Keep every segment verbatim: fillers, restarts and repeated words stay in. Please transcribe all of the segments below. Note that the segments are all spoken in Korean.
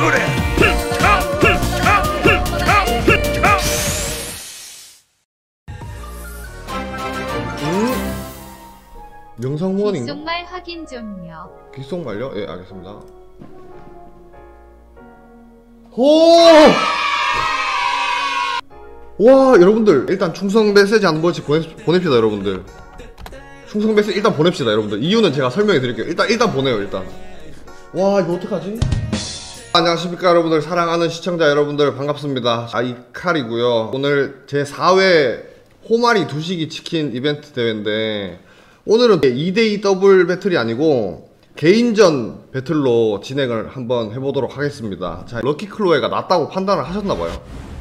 영상 모닝 귓속말 확인 좀요. 귓속말요? 예, 알겠습니다. 오! 와, 여러분들 일단 충성 메시지 한 번씩 보내, 보냅시다 여러분들. 충성 메시지 일단 보냅시다 여러분들. 이유는 제가 설명해 드릴게요. 일단 일단 보내요 일단. 와, 이거 어떡하지? 안녕하십니까 여러분들, 사랑하는 시청자 여러분들 반갑습니다. 아이칼이고요. 오늘 제 사 회 호마리 두식이 치킨 이벤트 대회인데, 오늘은 이 대 이 더블 배틀이 아니고 개인전 배틀로 진행을 한번 해보도록 하겠습니다. 자, 럭키클로에가 낫다고 판단을 하셨나봐요.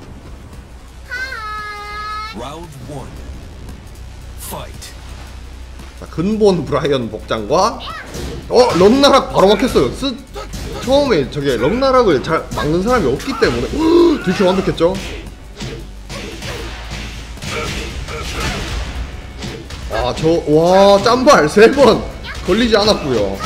자, 근본 브라이언 복장과 어? 럭나락 바로 막혔어요. 쓰... 처음에 저게 럭나락을 잘 막는 사람이 없기 때문에 되게 완벽했죠? 아, 저, 와, 짬발 세 번 걸리지 않았고요.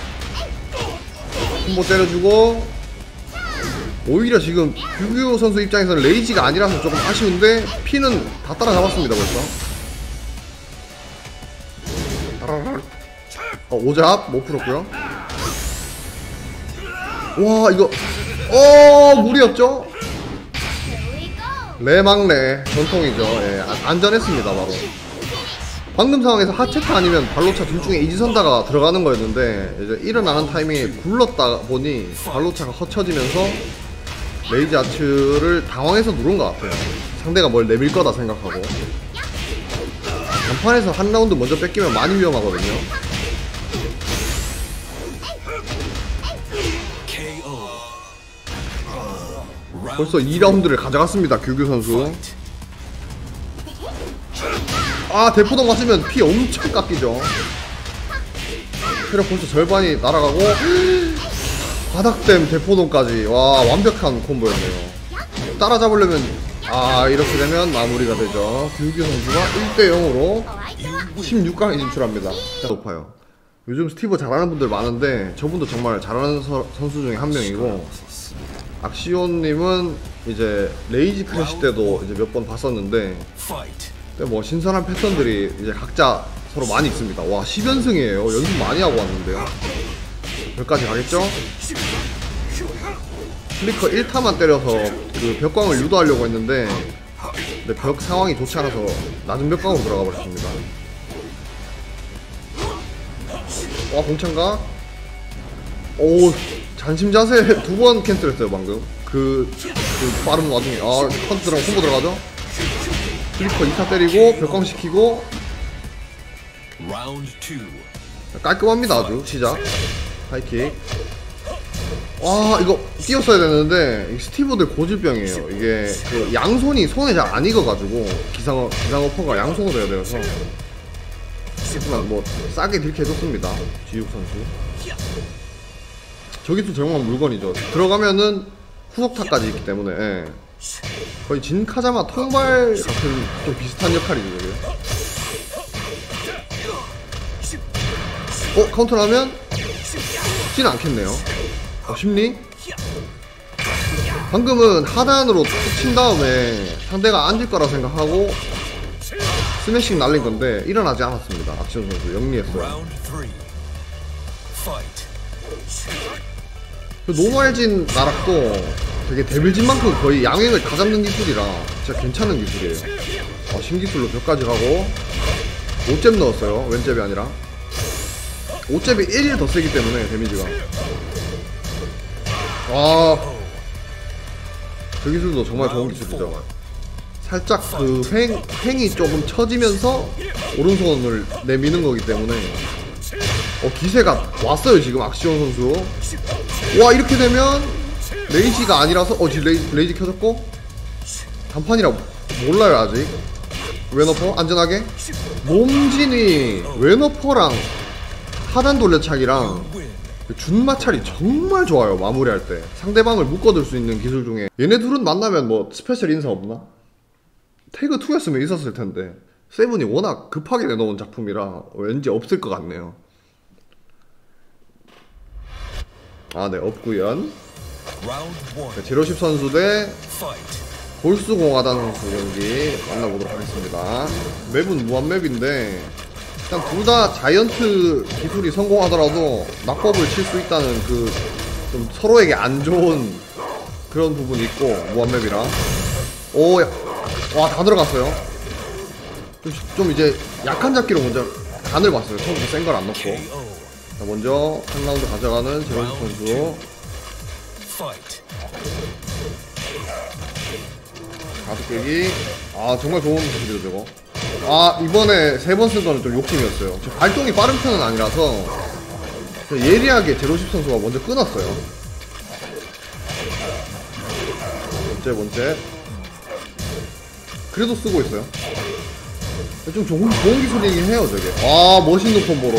콤보 때려주고, 오히려 지금 규규 선수 입장에서는 레이지가 아니라서 조금 아쉬운데 피는 다 따라잡았습니다 벌써. 어, 오잡 못 풀었고요. 와, 이거 어 무리였죠? 레망레 전통이죠. 예, 안전했습니다 바로. 방금 상황에서 하체타 아니면 발로차 둘 중에 이지선다가 들어가는 거였는데, 이제 일어나는 타이밍에 굴렀다 보니 발로차가 허쳐지면서 레이지 아츠를 당황해서 누른 것 같아요. 상대가 뭘 내밀 거다 생각하고. 단판에서 한 라운드 먼저 뺏기면 많이 위험하거든요. 벌써 이 라운드를 가져갔습니다 규규 선수. 아, 대포동 맞으면 피 엄청 깎이죠. 체력 벌써 절반이 날아가고 바닥댐 대포동까지. 와, 완벽한 콤보였네요. 따라잡으려면, 아, 이렇게 되면 마무리가 되죠. 규규 선수가 일 대 영으로 십육 강에 진출합니다. 높아요. 요즘 스티브 잘하는 분들 많은데 저분도 정말 잘하는 서, 선수 중에 한 명이고, 악시온님은 이제 레이지 크래시 때도 이제 몇 번 봤었는데, 근데 뭐 신선한 패턴들이 이제 각자 서로 많이 있습니다. 와, 십 연승이에요. 연습 많이 하고 왔는데요. 여기까지 가겠죠? 플리커 일 타만 때려서 그 벽광을 유도하려고 했는데, 근데 벽 상황이 좋지 않아서 낮은 벽광으로 들어가 버렸습니다. 와, 공창가? 오, 잔심자세 두 번 캔슬했어요 방금. 그, 그 빠른 와중에. 아, 컨트 들어가고 콤보 들어가죠? 플리커 이 타 때리고 벽광 시키고. 깔끔합니다 아주. 시작 하이킥. 와, 이거 뛰었어야 되는데 스티브들 고질병이에요. 이게 그 양손이 손에 잘 안 익어가지고 기상 기상 어퍼가 양손으로 해야 돼서. 하지만 뭐 싸게 딜캐 해줬습니다 지육 선수. 저기도 정말 물건이죠. 들어가면은 후속타까지 있기 때문에, 예. 거의 진카자마 통발 같은 좀 비슷한 역할이죠 저게. 어? 카운터를 하면 쉽지는 않겠네요. 어, 심리? 방금은 하단으로 툭 친 다음에 상대가 앉을 거라 생각하고 스매싱 날린 건데 일어나지 않았습니다. 악시온 선수 영리했어요. 노말진 나락도 되게 데빌진만큼 거의 양행을 다 잡는 기술이라 진짜 괜찮은 기술이에요. 아, 신기술로 벽까지 가고 오잽 넣었어요. 왼잽이 아니라 오잽이 일 더 세기 때문에 데미지가. 아, 저 기술도 정말 좋은 기술이죠. 살짝 그 횡, 횡이 조금 처지면서 오른손을 내미는 거기 때문에. 어, 기세가 왔어요 지금 악시온 선수. 와, 이렇게 되면 레이지가 아니라서, 어, 지금 레이, 레이지 켜졌고 단판이라 몰라요 아직. 왼어퍼 안전하게. 몸진이 왼어퍼랑 하단 돌려차기랑 준마찰이 정말 좋아요. 마무리할 때 상대방을 묶어둘 수 있는 기술 중에. 얘네 둘은 만나면 뭐 스페셜 인사 없나? 태그 투였으면 있었을 텐데 세븐이 워낙 급하게 내놓은 작품이라 왠지 없을 것 같네요. 아, 네, 없구연. 네, 제로십 선수 대 골수공하단 선수 경기 만나보도록 하겠습니다. 맵은 무한맵인데 일단 둘 다 자이언트 기술이 성공하더라도 낙법을 칠 수 있다는 그 좀 서로에게 안 좋은 그런 부분이 있고, 무한맵이라. 오, 와, 다 들어갔어요. 좀, 좀 이제 약한 잡기로 먼저 간을 봤어요. 처음부터 센 걸 안 넣고. 자, 먼저 한 라운드 가져가는 제로십 선수. 가득 깨기. 아, 정말 좋은 기술이죠 저거. 아, 이번에 세 번 쓴 거는 좀 욕심이었어요. 제 발동이 빠른 편은 아니라서 예리하게 제로십 선수가 먼저 끊었어요. 번째 번째. 그래도 쓰고 있어요. 좀 좋은, 좋은 기술이긴 해요 저게. 아, 멋있는 콤보로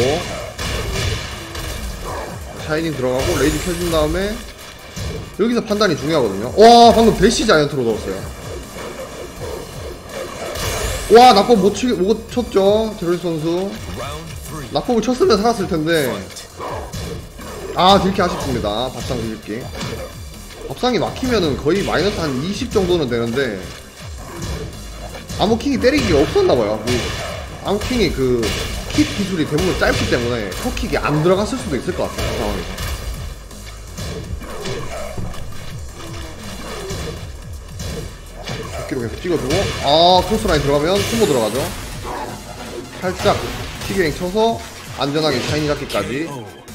샤이닝 들어가고 레이지 켜준 다음에 여기서 판단이 중요하거든요. 와, 방금 대시 자이언트로 넣었어요. 와, 낙법 못, 치, 못 쳤죠 제로십 선수. 낙법을 쳤으면 살았을 텐데. 아, 딜키 아쉽습니다. 밥상 딜키. 밥상이 막히면은 거의 마이너스 한 이십 정도는 되는데 암호킹이 때리기가 없었나봐요. 그 암호킹이 그 킥 기술이 대부분 짧기 때문에 컷킥이 안 들어갔을 수도 있을 것 같아요, 그 상황에서. 도끼로 계속 찍어주고, 아, 크로스라인 들어가면 콤보 들어가죠. 살짝 킥여행 쳐서 안전하게 샤이니 잡기까지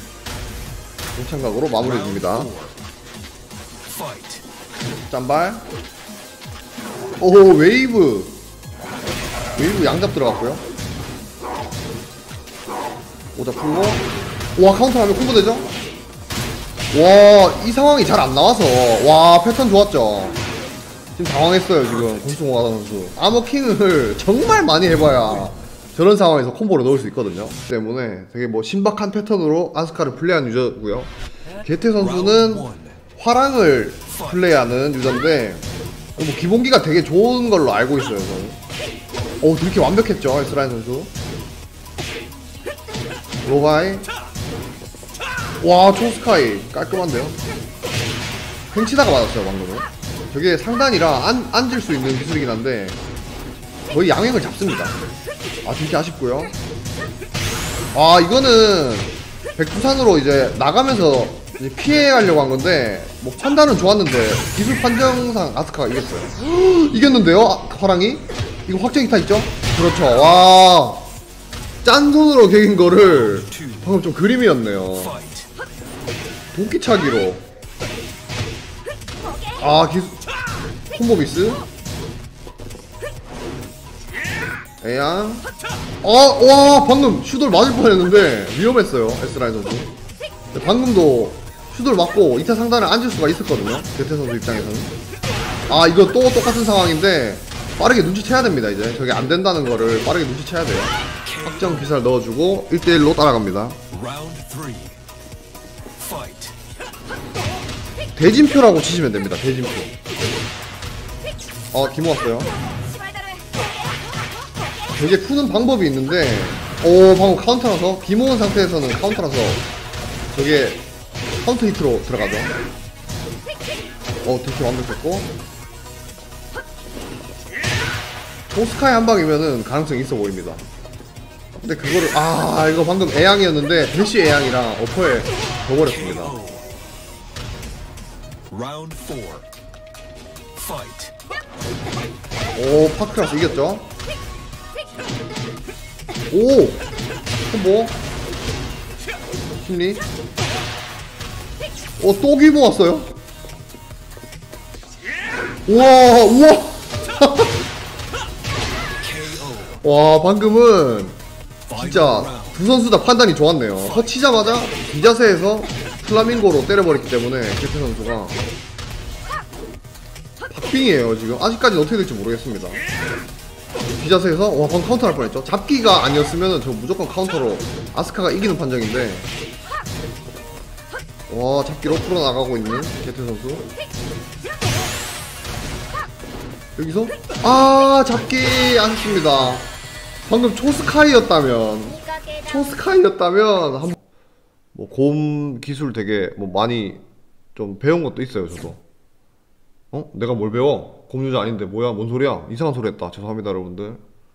동창각으로 마무리해줍니다. 짠발. 오, 웨이브 웨이브 양잡 들어갔고요. 오자 풀고, 와, 카운터하면 콤보 되죠? 와, 이 상황이 잘 안 나와서, 와, 패턴 좋았죠? 지금 당황했어요 지금 권수공하다 선수. 아머킹을 정말 많이 해봐야 저런 상황에서 콤보를 넣을 수 있거든요. 때문에 되게 뭐 신박한 패턴으로 아스카를 플레이한 유저고요. 게테 선수는 화랑을 플레이하는 유저인데 뭐 기본기가 되게 좋은 걸로 알고 있어요 저는. 오, 이렇게 완벽했죠 에스라인 선수. 로바이. 와, 초스카이 깔끔한데요. 팽치다가 맞았어요 방금은. 저게 상단이라 안, 앉을 수 있는 기술이긴 한데 거의 양행을 잡습니다. 아, 되게 아쉽고요. 아, 이거는 백두산으로 이제 나가면서 이제 피해가려고 한 건데 뭐 판단은 좋았는데 기술 판정상 아스카가 이겼어요. 헉, 이겼는데요? 아, 화랑이? 이거 확정이타 있죠? 그렇죠. 와, 짠손으로 개긴 거를 방금 좀 그림이었네요. 도끼차기로. 아, 기술 콤보 미스. 에양. 어, 와, 방금 슈돌 맞을 뻔했는데 위험했어요 에스라인 선수. 방금도 슈돌 맞고 이 타 상단에 앉을 수가 있었거든요 게테 선수 입장에서는. 아, 이거 또 똑같은 상황인데 빠르게 눈치채야 됩니다. 이제 저게 안 된다는 거를 빠르게 눈치채야 돼요. 확정 기사를 넣어주고 일 대 일로 따라갑니다. 대진표라고 치시면 됩니다. 대진표. 어, 기모 왔어요. 되게 푸는 방법이 있는데, 오, 방금 카운터라서, 기모은 상태에서는 카운터라서 저게 카운터 히트로 들어가죠. 어, 되게 완벽했고, 토스카이 한 방이면은 가능성이 있어 보입니다. 근데 그거를, 아, 이거 방금 애양이었는데 대시 애양이랑 어퍼에 져버렸습니다. 오, 파크라스 이겼죠? 오! 콤보 심리. 오, 또 기모 왔어요? 우와, 우와! 와, 방금은 진짜 두 선수 다 판단이 좋았네요. 허치자마자 비자세에서 플라밍고로 때려버렸기 때문에 게테 선수가 박빙이에요 지금. 아직까지는 어떻게 될지 모르겠습니다. 비자세에서 와, 방금 카운터 할 뻔했죠. 잡기가 아니었으면 저 무조건 카운터로 아스카가 이기는 판정인데, 와, 잡기로 풀어나가고 있는 게테 선수. 여기서 아, 잡기 아쉽습니다. 방금 초스카이였다면 초스카이였다면 한 뭐 곰 기술 되게 뭐 많이 좀 배운 것도 있어요 저도. 어? 내가 뭘 배워? 곰유자 아닌데 뭐야 뭔 소리야? 이상한 소리 했다. 죄송합니다 여러분들.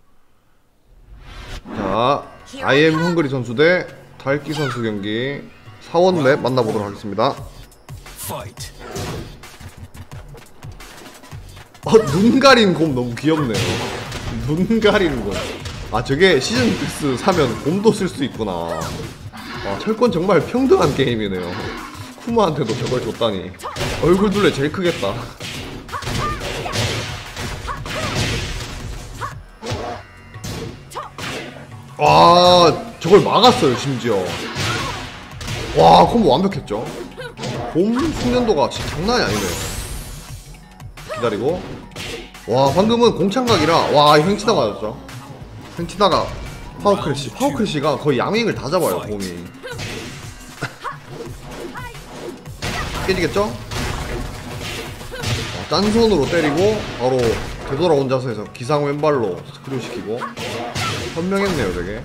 자 아이엠 헝그리 선수 대 달기 선수 경기 사원 맵 만나보도록 하겠습니다. 어, 눈 가린 곰 너무 귀엽네요. 눈 가리는 곰. 아 저게 시즌 패스 사면 곰도 쓸 수 있구나. 아, 철권 정말 평등한 게임이네요. 쿠마한테도 저걸 줬다니. 얼굴 둘레 제일 크겠다. 와 저걸 막았어요 심지어. 와 콤보 완벽했죠. 곰 숙련도가 진짜 장난이 아니네요. 기다리고. 와 방금은 공창각이라 와 횡치다 맞았죠. 횡치다가 파워크래시. 파워크래시가 거의 양윙을 다 잡아요 곰이. 깨지겠죠? 어, 짠손으로 때리고 바로 되돌아온 자세에서 기상 왼발로 스크류 시키고. 현명했네요 되게.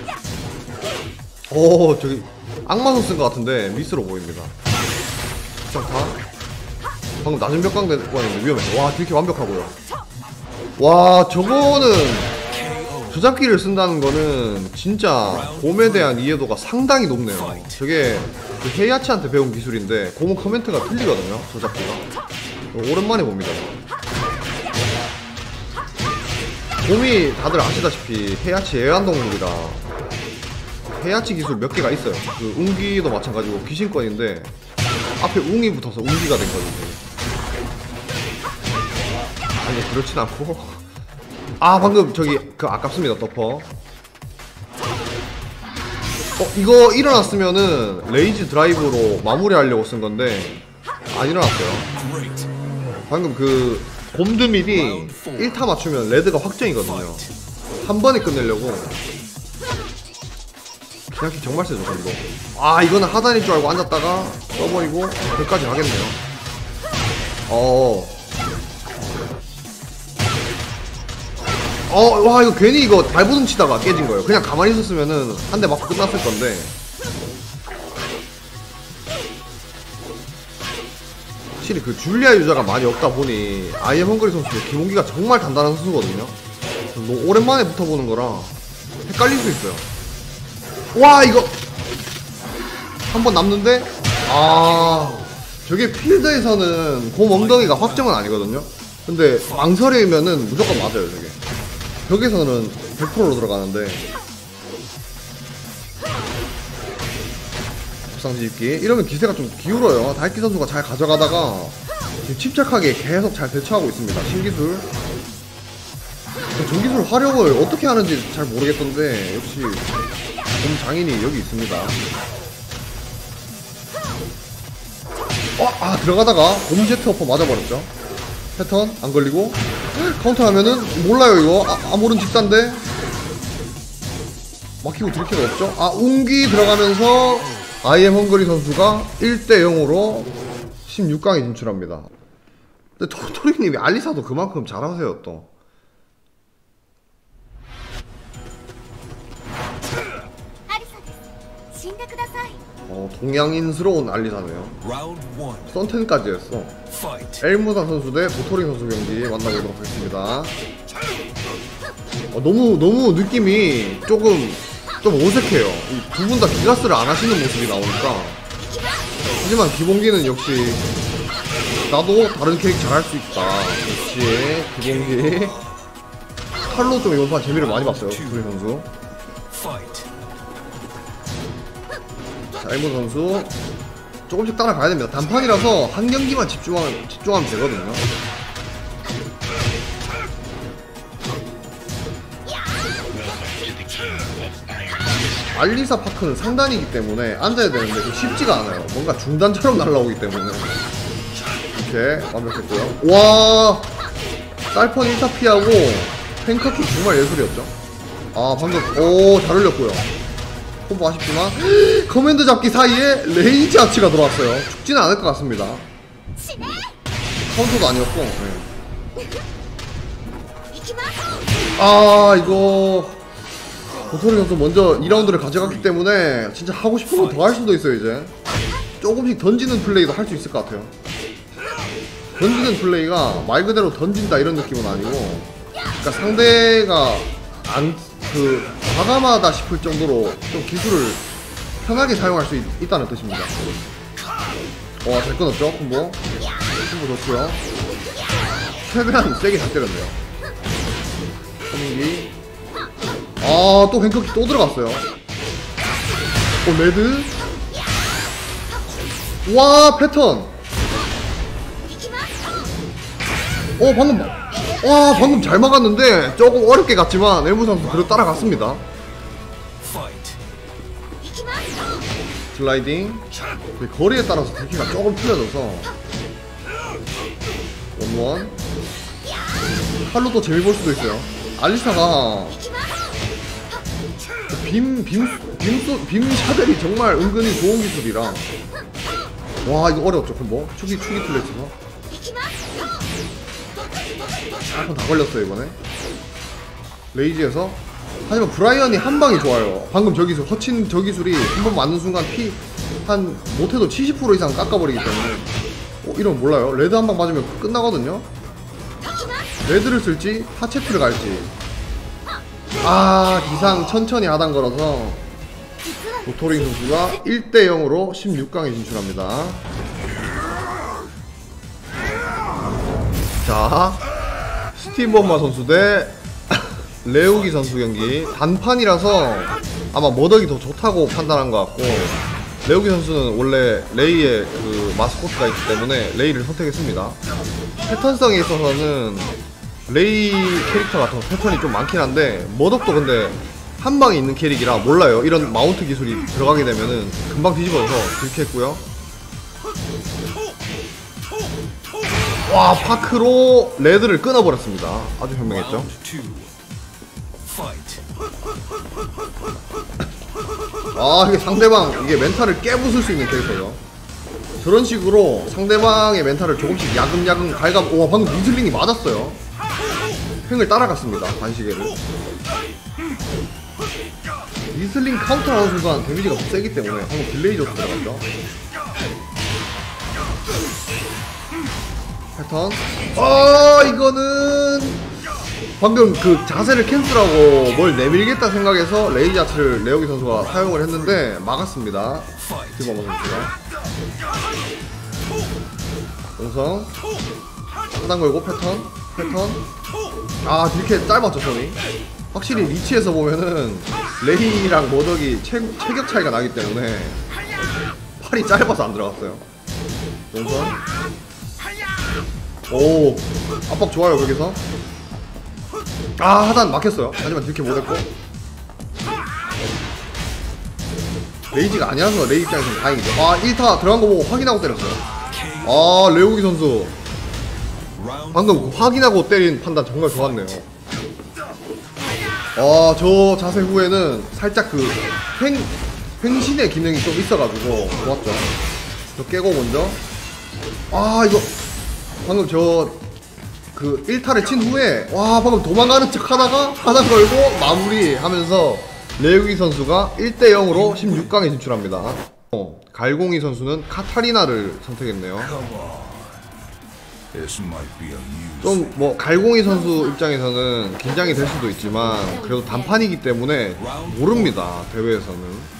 오 저기 악마손 쓴 것 같은데 미스로 보입니다. 시작타. 방금 낮은 벽강 되고 있는데 위험해. 와 딜캐 완벽하고요. 와 저거는 조작기를 쓴다는 거는 진짜 곰에 대한 이해도가 상당히 높네요. 저게 그 헤이아치한테 배운 기술인데 곰은 커멘트가 틀리거든요 조작기가. 오랜만에 봅니다. 곰이 다들 아시다시피 헤이아치 애완동물이라 헤이아치 기술 몇 개가 있어요. 그 웅기도 마찬가지고 귀신권인데 앞에 웅이 붙어서 웅기가 된 거거든요. 아니 그렇진 않고. 아 방금 저기 그 아깝습니다 덮어. 어 이거 일어났으면은 레이지 드라이브로 마무리하려고 쓴 건데 안 일어났어요. 방금 그 곰드밀이 일 타 맞추면 레드가 확정이거든요. 한 번에 끝내려고. 그냥 정말 세죠 감도. 아 이거는 하단일 줄 알고 앉았다가 써버리고 여기까지 가겠네요. 어. 어, 와 이거 괜히 이거 발버둥 치다가 깨진 거예요. 그냥 가만히 있었으면은 한 대 맞고 끝났을 건데. 확실히 그 줄리아 유저가 많이 없다 보니 아이엠 헝그리 선수 기본기가 정말 단단한 선수거든요. 뭐 오랜만에 붙어보는 거라 헷갈릴 수 있어요. 와 이거 한 번 남는데 아 저게 필드에서는 곰 엉덩이가 확정은 아니거든요. 근데 망설이면은 무조건 맞아요 저게. 벽에서는 백 퍼센트로 들어가는데. 부상지입기 이러면 기세가 좀 기울어요. 달기 선수가 잘 가져가다가 지금 침착하게 계속 잘 대처하고 있습니다. 신기술 전기술 활용을 어떻게 하는지 잘 모르겠던데 역시 곰 장인이 여기 있습니다. 어? 아 들어가다가 곰 제트 어퍼 맞아버렸죠. 패턴 안 걸리고 카운터 하면은 몰라요 이거. 아, 아무런 집단데 막히고 들킬 없죠. 아 웅기 들어가면서 아이엠 헝그리 선수가 일 대 영으로 십육 강에 진출합니다. 근데 토토리님이 알리사도 그만큼 잘하세요 또. 어 동양인스러운 알리사네요. 썬텐까지 했어. 엘무사 선수 대 도토리 선수 경기 만나보도록 하겠습니다. 어, 너무 너무 느낌이 조금 좀 어색해요. 두 분 다 기가스를 안 하시는 모습이 나오니까. 하지만 기본기는 역시 나도 다른 캐릭 잘할 수 있다. 역시 기본기. 칼로 좀 이번 판 재미를 많이 봤어요 도토리 선수. 자 엘무 선수 조금씩 따라가야 됩니다. 단판이라서 한 경기만 집중하면, 집중하면 되거든요. 알리사 파크는 상단이기 때문에 앉아야 되는데 쉽지가 않아요. 뭔가 중단처럼 날라오기 때문에. 이렇게 완벽했고요. 와 쌀펀 일 타 피하고 탱커킥 정말 예술이었죠. 아 방금 오 잘 올렸고요. 콤보 아쉽지만 커맨드 잡기 사이에 레이지 아치가 들어왔어요. 죽지는 않을 것 같습니다. 카운터도 아니었고. 네. 아 이거 도토리 선수 먼저 이 라운드를 가져갔기 때문에 진짜 하고 싶은 거 더 할 수도 있어요 이제. 조금씩 던지는 플레이도 할 수 있을 것 같아요. 던지는 플레이가 말 그대로 던진다 이런 느낌은 아니고, 그러니까 상대가 안 그 과감하다 싶을 정도로 좀 기술을 편하게 사용할 수 있, 있다는 뜻입니다. 와, 잘 끊었죠? 콤보. 콤보 좋고요. 최대한 세게 잘 때렸네요. 선기. 아, 또 뱅커키 또 들어갔어요. 오, 레드. 와, 패턴. 어, 방금 와, 방금 잘 막았는데 조금 어렵게 갔지만 엘무 선수 그래도 따라갔습니다. 슬라이딩. 거리에 따라서 딜키가 조금 틀려져서 원원. 칼로 또 재미 볼 수도 있어요. 알리스타가 빔, 빔, 빔, 빔 샤들이 정말 은근히 좋은 기술이라. 와, 이거 어려웠죠, 콤보. 축이, 축이 틀렸어서. 한번 다 걸렸어요, 이번에. 레이지에서. 하지만 브라이언이 한 방이 좋아요. 방금 저 기술, 허친 저 기술이 한 번 맞는 순간 피, 한, 못해도 칠십 퍼센트 이상 깎아버리기 때문에. 어, 이러면 몰라요. 레드 한 방 맞으면 끝나거든요? 레드를 쓸지, 하체트를 갈지. 아, 기상 천천히 하단 걸어서 도토링 선수가 일 대 영으로 십육 강에 진출합니다. 자, 스티브엄마 선수 대 레오기 선수 경기. 단판이라서 아마 머덕이 더 좋다고 판단한 것 같고, 레오기 선수는 원래 레이의 그 마스코트가 있기 때문에 레이를 선택했습니다. 패턴성에 있어서는 레이 캐릭터 같은 패턴이 좀 많긴 한데, 머덕도 근데 한 방에 있는 캐릭이라 몰라요. 이런 마운트 기술이 들어가게 되면은 금방 뒤집어서 들켰고요. 와, 파크로 레드를 끊어버렸습니다. 아주 현명했죠. 아, 이게 상대방, 이게 멘탈을 깨부술 수 있는 캐릭터죠. 저런 식으로 상대방의 멘탈을 조금씩 야금야금 갈가. 와, 방금 미슬링이 맞았어요. 횡을 따라갔습니다, 반시계를. 미슬링 카운터하는 순간 데미지가 더 세기 때문에 방금 딜레이저도 들어갔죠. 패턴. 아, 이거는 방금 그 자세를 캔슬하고 뭘 내밀겠다 생각해서 레이지 아츠를 레오기 선수가 사용을 했는데 막았습니다. 스티브엄마 선수가. 용성 하단 걸고 패턴 패턴. 아, 딜캐 짧았죠, 손이. 확실히 리치에서 보면은 레이랑 머덕이 체, 체격 차이가 나기 때문에 팔이 짧아서 안 들어갔어요. 용선. 오, 압박 좋아요. 거기서 아, 하단 막혔어요. 하지만 딜캐 못했고. 레이지가 아니라서 레이 입장에서는 다행이죠. 아, 일 타 들어간 거 보고 확인하고 때렸어요. 아, 레오기 선수 방금 확인하고 때린 판단 정말 좋았네요. 아, 저 자세 후에는 살짝 그 횡, 횡신의 기능이 좀 있어가지고 좋았죠. 저 깨고 먼저. 아, 이거 방금 저 그 일 타를 친 후에 와, 방금 도망가는 척 하다가 하단 걸고 마무리 하면서 레오기 선수가 일 대 영으로 십육 강에 진출합니다. 어, 갈공이 선수는 카타리나를 선택했네요. 좀 뭐 갈공이 선수 입장에서는 긴장이 될 수도 있지만 그래도 단판이기 때문에 모릅니다, 대회에서는.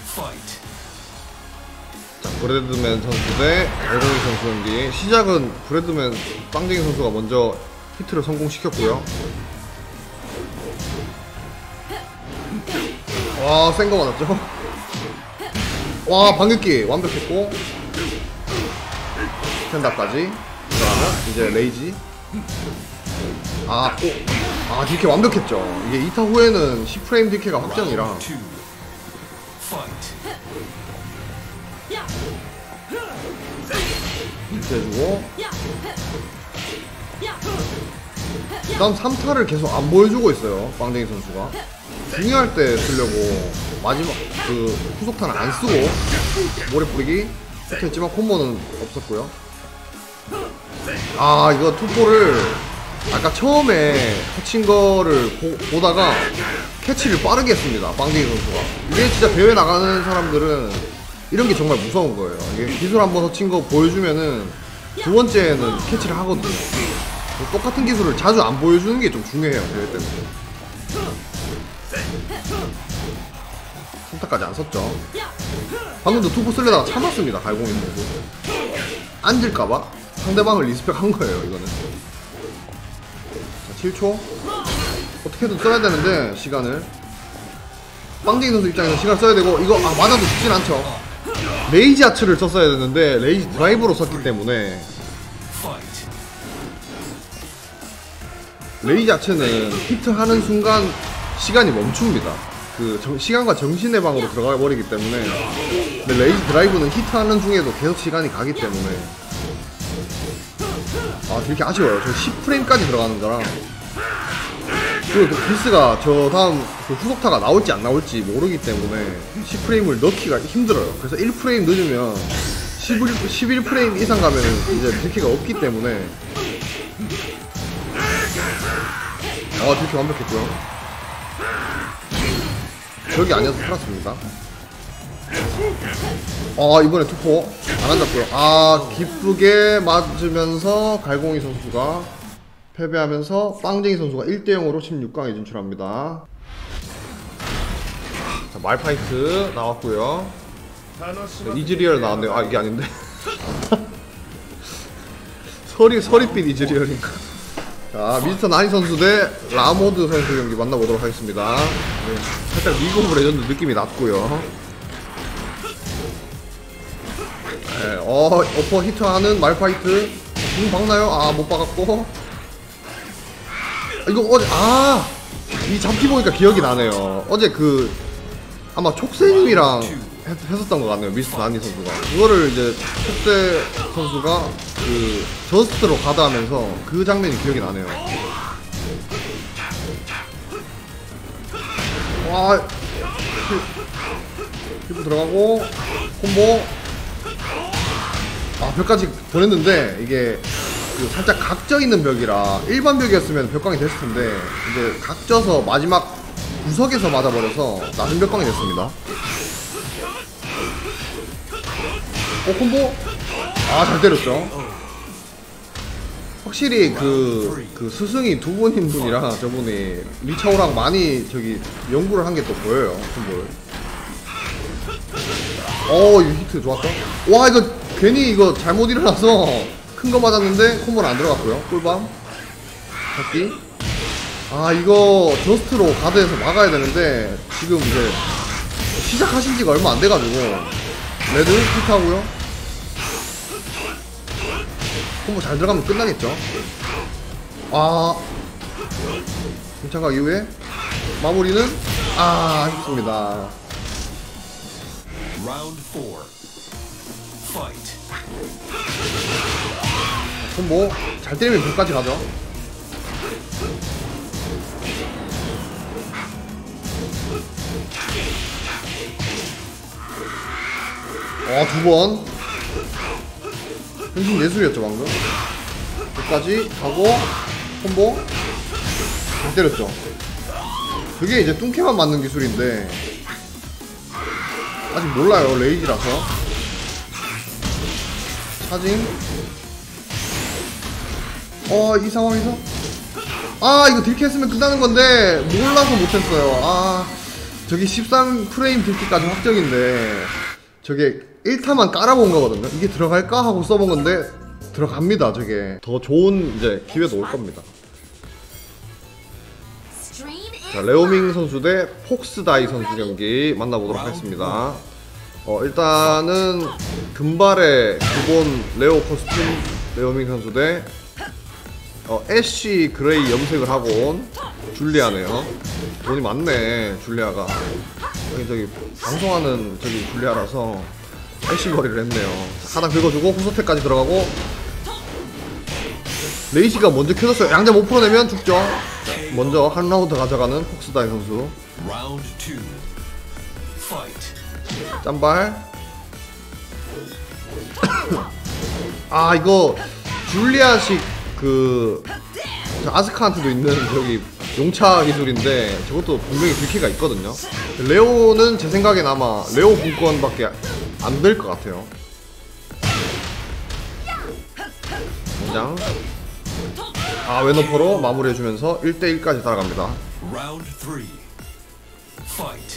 자, 브래드맨 선수 대 갈공이 선수 경기. 시작은 브래드맨 빵쟁이 선수가 먼저 히트를 성공시켰고요. 와, 센 거 맞았죠? 와, 반격기 완벽했고 스탠다까지. 그다음에 이제 레이지. 아, 오. 아, 딜캐 완벽했죠. 이게 이 타 후에는 십 프레임 딜캐가 확정이라. 이렇게 해주고. 그 다음 삼 타를 계속 안 보여주고 있어요, 빵댕이 선수가. 중요할 때 쓰려고 마지막 그 후속탄을 안 쓰고 모래 뿌리기 했지만 콤보는 없었고요. 아, 이거 투포를 아까 처음에 터친 거를 보, 보다가 캐치를 빠르게 했습니다, 빵댕이 선수가. 이게 진짜 대회 나가는 사람들은 이런 게 정말 무서운 거예요. 이게 기술 한번 서친 거 보여주면은 두 번째는 캐치를 하거든요. 똑같은 기술을 자주 안 보여주는 게 좀 중요해요, 대회 때는. 선타까지 안 썼죠. 방금도 투포 쓰려다가 참았습니다, 갈공이 선수. 앉을까봐 상대방을 리스펙 한 거예요, 이거는. 자, 칠 초. 어떻게든 써야 되는데, 시간을. 빵쟁이 선수 입장에서 시간 써야 되고, 이거, 아, 맞아도 죽진 않죠. 레이지 아츠를 썼어야 됐는데, 레이지 드라이브로 썼기 때문에. 레이지 아츠는 히트하는 순간 시간이 멈춥니다. 그 정, 시간과 정신의 방으로 들어가 버리기 때문에. 근데 레이지 드라이브는 히트하는 중에도 계속 시간이 가기 때문에. 아, 되게 아쉬워요. 저 십 프레임까지 들어가는 거랑. 그리고 그 비스가 저 다음 그 후속타가 나올지 안 나올지 모르기 때문에 십 프레임을 넣기가 힘들어요. 그래서 일 프레임 늦으면 십일, 십일 프레임 이상 가면 이제 딜키가 없기 때문에. 아, 딜키 완벽했고요. 저기 아니어서 살았습니다. 아, 이번에 투포 안 앉았고요. 아, 기쁘게 맞으면서 갈공이 선수가 패배하면서 빵쟁이 선수가 일 대 영으로 십육 강에 진출합니다. 자, 말파이트 나왔고요. 네, 이즈리얼 나왔네요. 아, 이게 아닌데. 서리, 서리빛 이즈리얼인가. 자, 미스터 나니 선수 대 라모드 선수 경기 만나보도록 하겠습니다. 네, 살짝 리그 오브 레전드 느낌이 났고요. 네, 어, 어퍼 히트하는 말파이트. 공 박나요? 아, 못 박았고. 이거 어제, 아! 이 잡기 보니까 기억이 나네요. 어제 그, 아마 촉새님이랑 했, 했었던 것 같네요. 미스터 나니 선수가. 그거를 이제 촉새 선수가 그, 저스트로 가드하면서 그 장면이 기억이 나네요. 와, 힐 들어가고, 콤보. 아, 벽까지 보냈는데, 이게, 그 살짝 각져 있는 벽이라 일반 벽이었으면 벽광이 됐을 텐데 이제 각져서 마지막 구석에서 맞아버려서 낮은 벽광이 됐습니다. 오, 콤보. 아, 잘 때렸죠. 확실히 그, 그 스승이 두 분인 분이라 저분이 리차오랑 많이 저기 연구를 한 게 또 보여요, 콤보를. 어, 이 히트 좋았다. 와, 이거 괜히 이거 잘못 일어나서 큰 거 맞았는데 콤보는 안 들어갔고요. 꿀밤 잡기. 아, 이거 저스트로 가드에서 막아야 되는데 지금 이제 시작하신 지가 얼마 안 돼가지고 레드 히트하고요. 콤보 잘 들어가면 끝나겠죠. 아, 김창각 이후에 마무리는 아, 아쉽습니다. 라운드 사. 파이트. 콤보 잘 때리면 벽까지 가죠. 어, 두 번. 현신 예술이었죠 방금. 벽까지 가고 콤보 잘 때렸죠. 그게 이제 뚱캐만 맞는 기술인데 아직 몰라요, 레이지라서. 차징. 어, 이 상황에서 아, 이거 딜캐 했으면 끝나는 건데 몰라서 못했어요. 아, 저기 십삼 프레임 딜캐까지 확정인데 저게 일 타만 깔아본 거거든요. 이게 들어갈까 하고 써본 건데 들어갑니다. 저게 더 좋은 이제 기회도 올 겁니다. 자, 레오밍 선수 대 폭스다이 선수 경기 만나보도록 하겠습니다. 어, 일단은 금발의 기본 레오 코스튬 레오밍 선수 대 어, 애쉬 그레이 염색을 하고 온 줄리아네요. 돈이 많네, 줄리아가. 여기 저기 방송하는 저기 줄리아라서 애쉬 거리를 했네요. 하나 긁어주고 후소태까지 들어가고 레이시가 먼저 켜졌어요. 양자 못 풀어내면 죽죠. 먼저 한 라운드 가져가는 폭스다이 선수. 짠발. 아, 이거 줄리아식 그 아스카한테도 있는 저기 용차 기술인데 저것도 분명히 딜키가 있거든요. 레오는 제 생각엔 아마 레오 분권밖에 안 될 것 같아요. 당장 아 왼어퍼로 마무리해주면서 일 대 일까지 따라갑니다. Round three. Fight.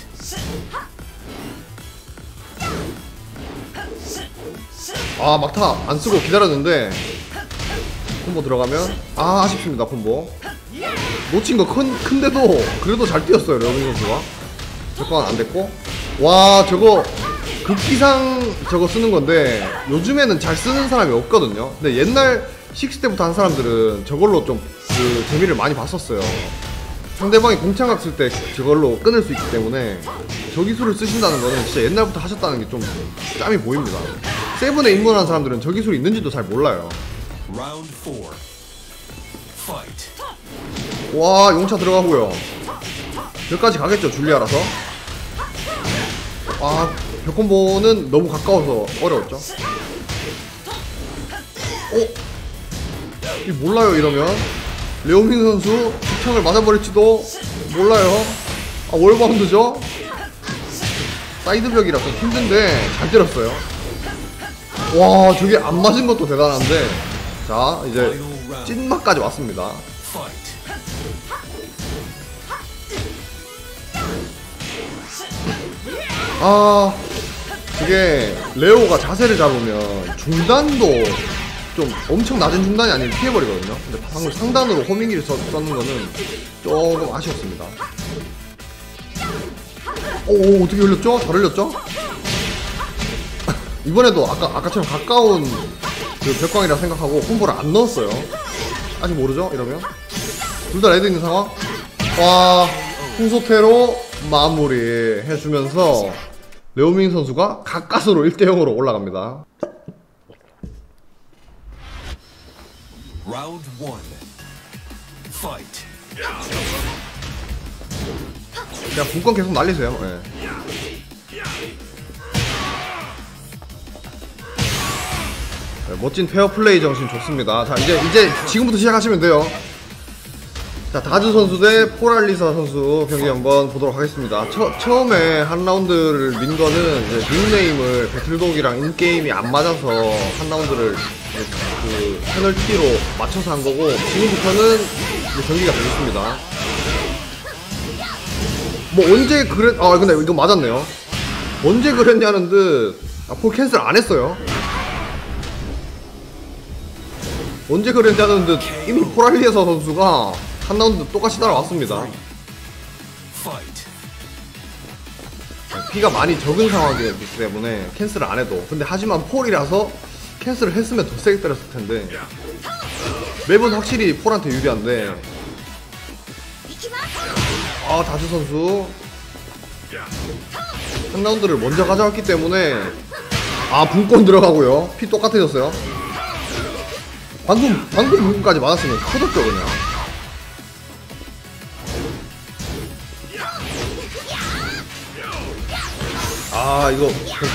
아 막타 안쓰고 기다렸는데 콤보 들어가면 아 아쉽습니다. 콤보 놓친 거 큰, 큰데도 그래도 잘 뛰었어요 려민 선수가. 잠깐 안됐고 와 저거 극기상 저거 쓰는 건데 요즘에는 잘 쓰는 사람이 없거든요. 근데 옛날 육 때부터 한 사람들은 저걸로 좀 그 재미를 많이 봤었어요. 상대방이 공창각 쓸 때 저걸로 끊을 수 있기 때문에 저 기술을 쓰신다는 거는 진짜 옛날부터 하셨다는 게 좀 짬이 보입니다. 세븐에 입문한 사람들은 저 기술이 있는지도 잘 몰라요. Round four. Fight. 와 용차 들어가고요. 여기까지 가겠죠 줄리아라서. 아 벽콤보는 너무 가까워서 어려웠죠. 어? 이 몰라요 이러면 레오밍 선수 기창을 맞아버릴지도 몰라요. 아 월바운드죠? 사이드벽이라 좀 힘든데 잘 때렸어요. 와 저게 안 맞은 것도 대단한데 자 이제 찐맛까지 왔습니다. Fight. 아 그게 레오가 자세를 잡으면 중단도 좀 엄청 낮은 중단이 아니면 피해버리거든요. 근데 방금 상단으로 호밍기를 써, 썼는 거는 조금 아쉬웠습니다. 오 어떻게 흘렸죠? 잘 흘렸죠? 이번에도 아까, 아까처럼 가까운 그 벽광이라 생각하고 콤보를 안 넣었어요. 아직 모르죠? 이러면 둘 다 레드 있는 상황. 와 홍소태로 마무리 해주면서 레오밍 선수가 가까스로 일 대 영으로 올라갑니다. Round one. Fight. 그냥 분권 계속 날리세요. 네. 네, 멋진 페어플레이 정신 좋습니다. 자 이제 이제 지금부터 시작하시면 돼요. 자 다즈 선수 대 포랄리사 선수 경기 한번 보도록 하겠습니다. 처, 처음에 한 라운드를 민 거는 이제 닉네임을 배틀독이랑 인게임이 안 맞아서 한 라운드를 이제 그 페널티로 맞춰서 한 거고 지금부터는 이제 경기가 되겠습니다. 뭐 언제 그랬.. 아 근데 이거 맞았네요. 언제 그랬냐는 듯 아, 폴 캔슬 안 했어요. 언제 그랬냐는 듯 이미 포랄리사 선수가 한 라운드 똑같이 따라왔습니다. Fight. 피가 많이 적은 상황이기 때문에 캔슬을 안 해도. 근데 하지만 폴이라서 캔슬을 했으면 더 세게 때렸을 텐데 맵은 확실히 폴한테 유리한데 아 다주 선수 한 라운드를 먼저 가져왔기 때문에 아 분권 들어가고요. 피 똑같아졌어요. 방금 방금 분권까지 맞았으면 커졌죠 그냥. 아 이거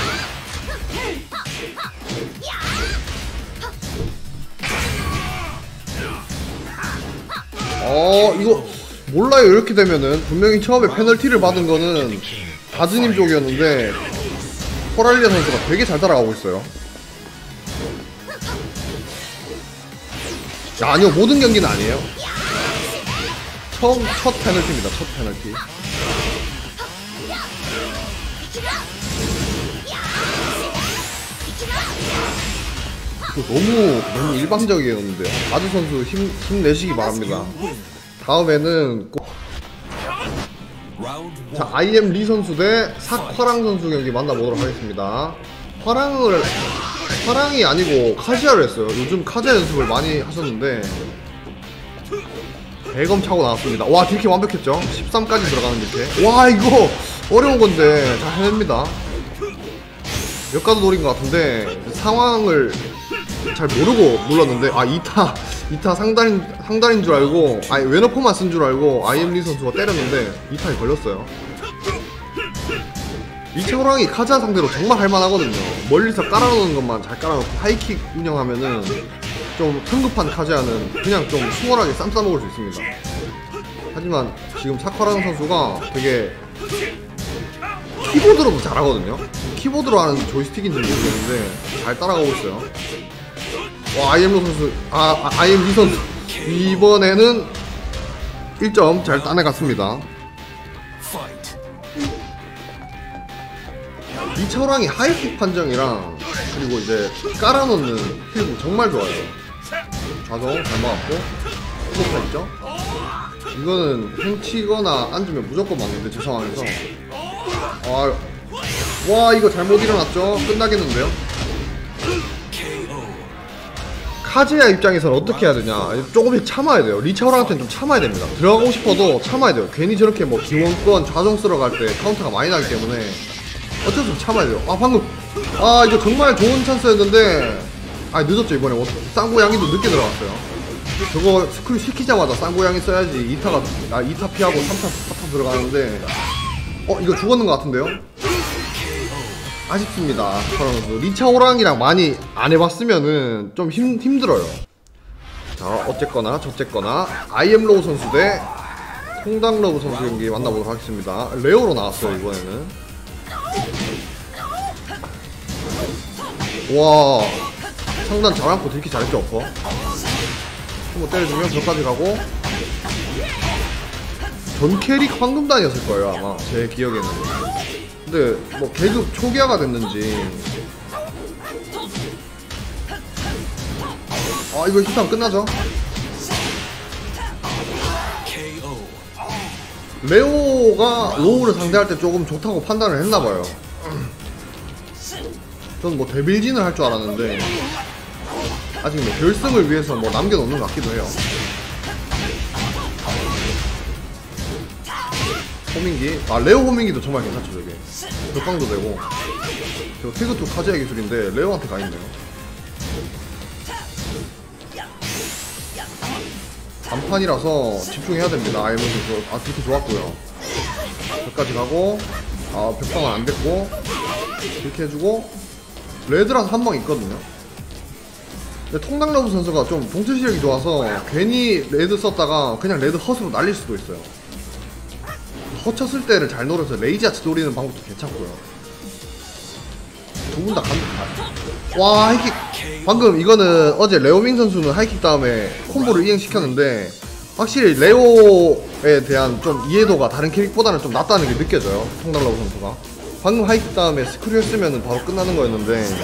어 이거 몰라요. 이렇게 되면은 분명히 처음에 페널티를 받은 거는 다즈님 쪽이었는데 포랄리아 선수가 되게 잘 따라가고 있어요. 야, 아니요 모든 경기는 아니에요. 처음 첫 페널티입니다. 첫 페널티. 너무 너무 일방적이었는데요. 다즈 선수 힘, 힘내시기 바랍니다. 다음에는 꼭 Round 자 one. 아이엠 리 선수 대 삭화랑 선수 경기 만나보도록 하겠습니다. 화랑을 화랑이 아니고 카지아를 했어요. 요즘 카지아 연습을 많이 하셨는데 대검 차고 나왔습니다. 와 딜캐 완벽했죠. 십삼까지 들어가는 딜캐. 와 이거 어려운 건데 잘 해냅니다. 몇 가도 노린 것 같은데 상황을 잘 모르고 눌렀는데 아 이타 이타 상단인 상단인 줄 알고 아니 왼어퍼만 쓴 줄 알고 아이엠 리 선수가 때렸는데 이타에 걸렸어요. 이채호랑이 카자 상대로 정말 할만하거든요. 멀리서 깔아놓는 것만 잘 깔아놓고 하이킥 운영하면은 좀 성급한 카자는 그냥 좀 수월하게 쌈 싸먹을 수 있습니다. 하지만 지금 사카랑 선수가 되게 키보드로도 잘하거든요. 키보드로 하는 조이스틱인지 모르겠는데 잘 따라가고 있어요. 와, 아이엠로 선수, 아, 아 아이엠비 선수 이번에는 일 점 잘 따내갔습니다. Fight. 리차오랑이 하이킥 판정이랑 그리고 이제 깔아놓는 힐부 정말 좋아요. 좌정 잘 막았고 후속파 있죠? 이거는 횡치거나 앉으면 무조건 맞는데 저 상황에서. 아, 와 이거 잘못 일어났죠? 끝나겠는데요? 카즈야 입장에서는 어떻게 해야 되냐, 조금씩 참아야 돼요. 리차오랑한테는 좀 참아야 됩니다. 들어가고 싶어도 참아야 돼요. 괜히 저렇게 뭐 기원권 좌정 쓸어 갈 때 카운터가 많이 나기 때문에 어쩔 수 없이 참아야 돼요. 아 방금 아 이거 정말 좋은 찬스였는데 아 늦었죠. 이번에 쌍고양이도 늦게 들어갔어요. 저거 스크류 시키자마자 쌍고양이 써야지 이타가 아 이타 피하고 삼타 사타 들어가는데 어 이거 죽었는 것 같은데요? 아쉽습니다. 리차오랑이랑 많이 안 해봤으면은 좀 힘, 힘들어요. 자 어쨌거나 저쨌거나 아이엠로우 선수 대 통당러브 선수 경기 만나보도록 하겠습니다. 레오로 나왔어요 이번에는. 와 상단 잘 안고 들기 잘했죠. 어퍼 한번 때려주면 벽까지 가고 전 캐릭 황금단이었을 거예요 아마 제 기억에는. 근데 뭐 계급 초기화가 됐는지 아 이거 히트하면 끝나죠. 레오가 로우를 상대할 때 조금 좋다고 판단을 했나봐요. 전 뭐 데빌진을 할 줄 알았는데 아직 뭐 결승을 위해서 뭐 남겨놓는 것 같기도 해요. 호밍기, 아 레오 호밍기도 정말 괜찮죠. 저게 벽강도 되고 저 태그투 카즈야 기술인데 레오한테 가있네요. 단판이라서 집중해야 됩니다. 아이엠 선수 아 그렇게 좋았고요. 벽까지 가고 아 벽방은 안 됐고 이렇게 해주고 레드라서 한 방 있거든요. 근데 통당러브 선수가 좀 동체 시력이 좋아서 괜히 레드 썼다가 그냥 레드 헛으로 날릴 수도 있어요. 허쳤을 때를 잘 노려서 레이지 아치 노리는 방법도 괜찮고요. 두 분 다 감독. 와 하이킥 방금 이거는 어제 레오밍 선수는 하이킥 다음에 콤보를 이행시켰는데 확실히 레오에 대한 좀 이해도가 다른 캐릭보다는 좀 낮다는 게 느껴져요. 통달러브 선수가 방금 하이킥 다음에 스크류 했으면 바로 끝나는 거였는데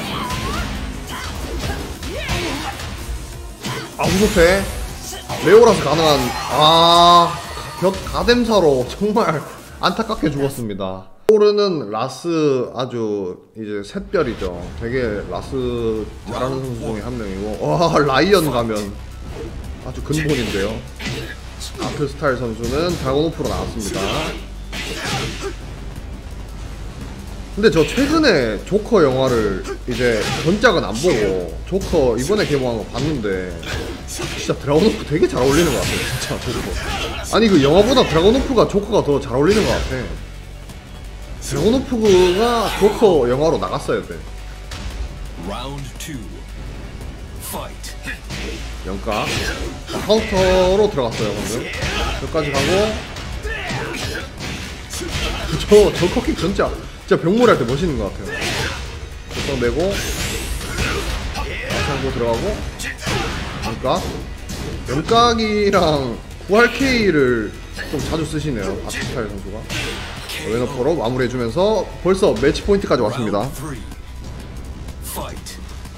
아 후속패 레오라서 가능한 아 벽 가뎀사로 정말 안타깝게 죽었습니다. 오르는 라스 아주 이제 샛별이죠. 되게 라스 잘하는 선수 중에 한 명이고 와 라이언 가면 아주 근본인데요. 아트스타일 선수는 드라곤오프로 나왔습니다. 근데 저 최근에 조커 영화를 이제 전작은 안 보고 조커 이번에 개봉한 거 봤는데 진짜 드라곤오프 되게 잘 어울리는 것 같아요. 진짜 조커. 아니 그 영화보다 드라곤오프가 조커가 더 잘 어울리는 것 같아. 드라곤오프가 조커 영화로 나갔어야 돼. Round two. Fight. 영가 카운터로 들어갔어요 방금. 여기까지 가고 저, 저 커킥 진짜 진짜 병몰이 할 때 멋있는 것 같아요. 적당 내고 하고 들어가고 영각 영각이랑 구알 K를 좀 자주 쓰시네요 아트스타일 선수가. 웨너퍼로 마무리해주면서 벌써 매치 포인트까지 왔습니다. Round three. Fight.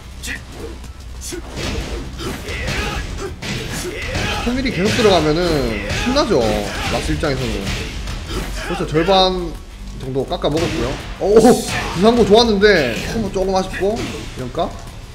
포밀이 계속 들어가면은 신나죠 라스 입장에서는. 벌써 절반 정도 깎아 먹었고요. 오 부상고 좋았는데 콤보 조금 아쉽고 영가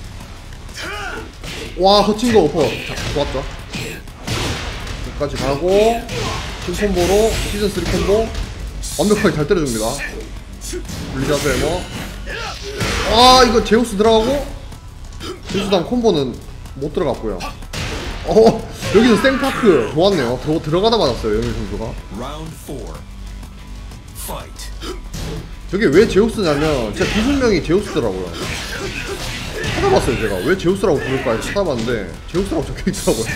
와 허친거 오퍼 자, 좋았죠. 여기까지 가고 신콤보로 시즌삼 콤보 완벽하게 잘 때려줍니다. 블리자드 에머 아 이거 제우스 들어가고 제우스 다음 콤보는 못 들어갔고요. 어 여기서 생파크 좋았네요. 들어, 들어가다 맞았어요 영일 선수가. Round four. Fight. 저게 왜 제우스냐면 진짜 기술명이 제우스더라고요. 찾아봤어요 제가 왜 제우스라고 부를까 해서 찾아봤는데 제우스라고 적혀있더라고요.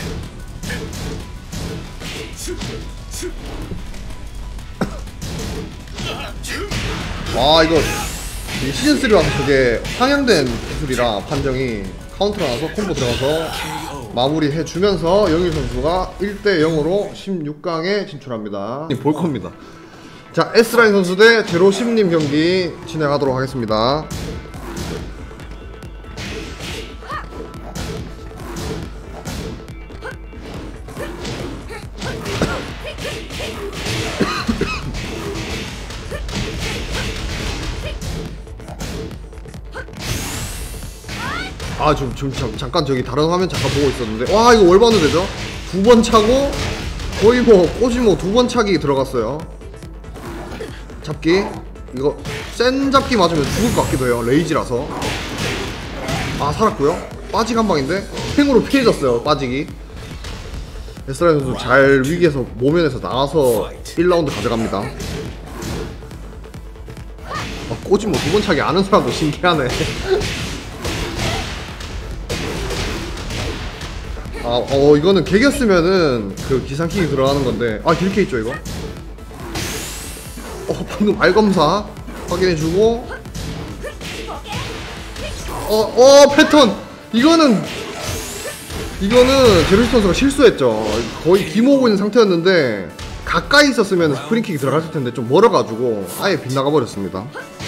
와 이거 시즌삼 와서 저게 상향된 기술이라 판정이 카운터가 나서 콤보 들어가서 마무리 해주면서 영일 선수가 일 대 영으로 십육 강에 진출합니다. 볼 겁니다. 자, S라인 선수 대 제로십님 경기 진행하도록 하겠습니다. 아, 좀, 좀, 참, 잠깐 저기 다른 화면 잠깐 보고 있었는데, 와, 이거 월바운드 되죠? 두 번 차고, 거의 뭐, 꼬지모 두 번 차기 들어갔어요. 잡기. 이거, 센 잡기 맞으면 죽을 것 같기도 해요. 레이지라서. 아, 살았고요. 빠지기 한 방인데, 팽으로 피해졌어요. 빠지기. 에스라인 선수 잘 위기에서, 모면에서 나와서 일 라운드 가져갑니다. 아, 꼬지모 두 번 차기 아는 사람도 신기하네. 아, 어, 이거는 개겼으면은 그 기상킥이 들어가는 건데. 아, 딜케 있죠, 이거? 어, 방금 알검사 확인해주고. 어, 어, 패턴! 이거는, 이거는 제로시 선수가 실수했죠. 거의 기모으고 있는 상태였는데, 가까이 있었으면 스프링킥이 들어갔을 텐데, 좀 멀어가지고, 아예 빗나가 버렸습니다.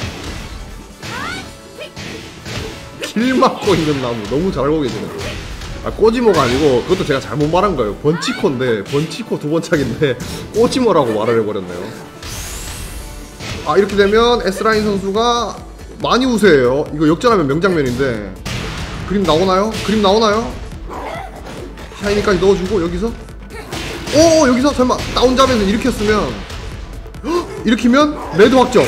길 막고 있는 나무. 너무 잘 알고 계시네. 아, 꼬지모가 아니고 그것도 제가 잘못 말한 거예요. 번치코인데 번치코 두 번 차기인데 꼬지모라고 말을 해버렸네요. 아, 이렇게 되면 S라인 선수가 많이 우세해요. 이거 역전하면 명장면인데. 그림 나오나요? 그림 나오나요? 샤이니까지 넣어주고 여기서 오, 여기서 설마 다운잡에서 일으켰으면 일으키면 레드 확정.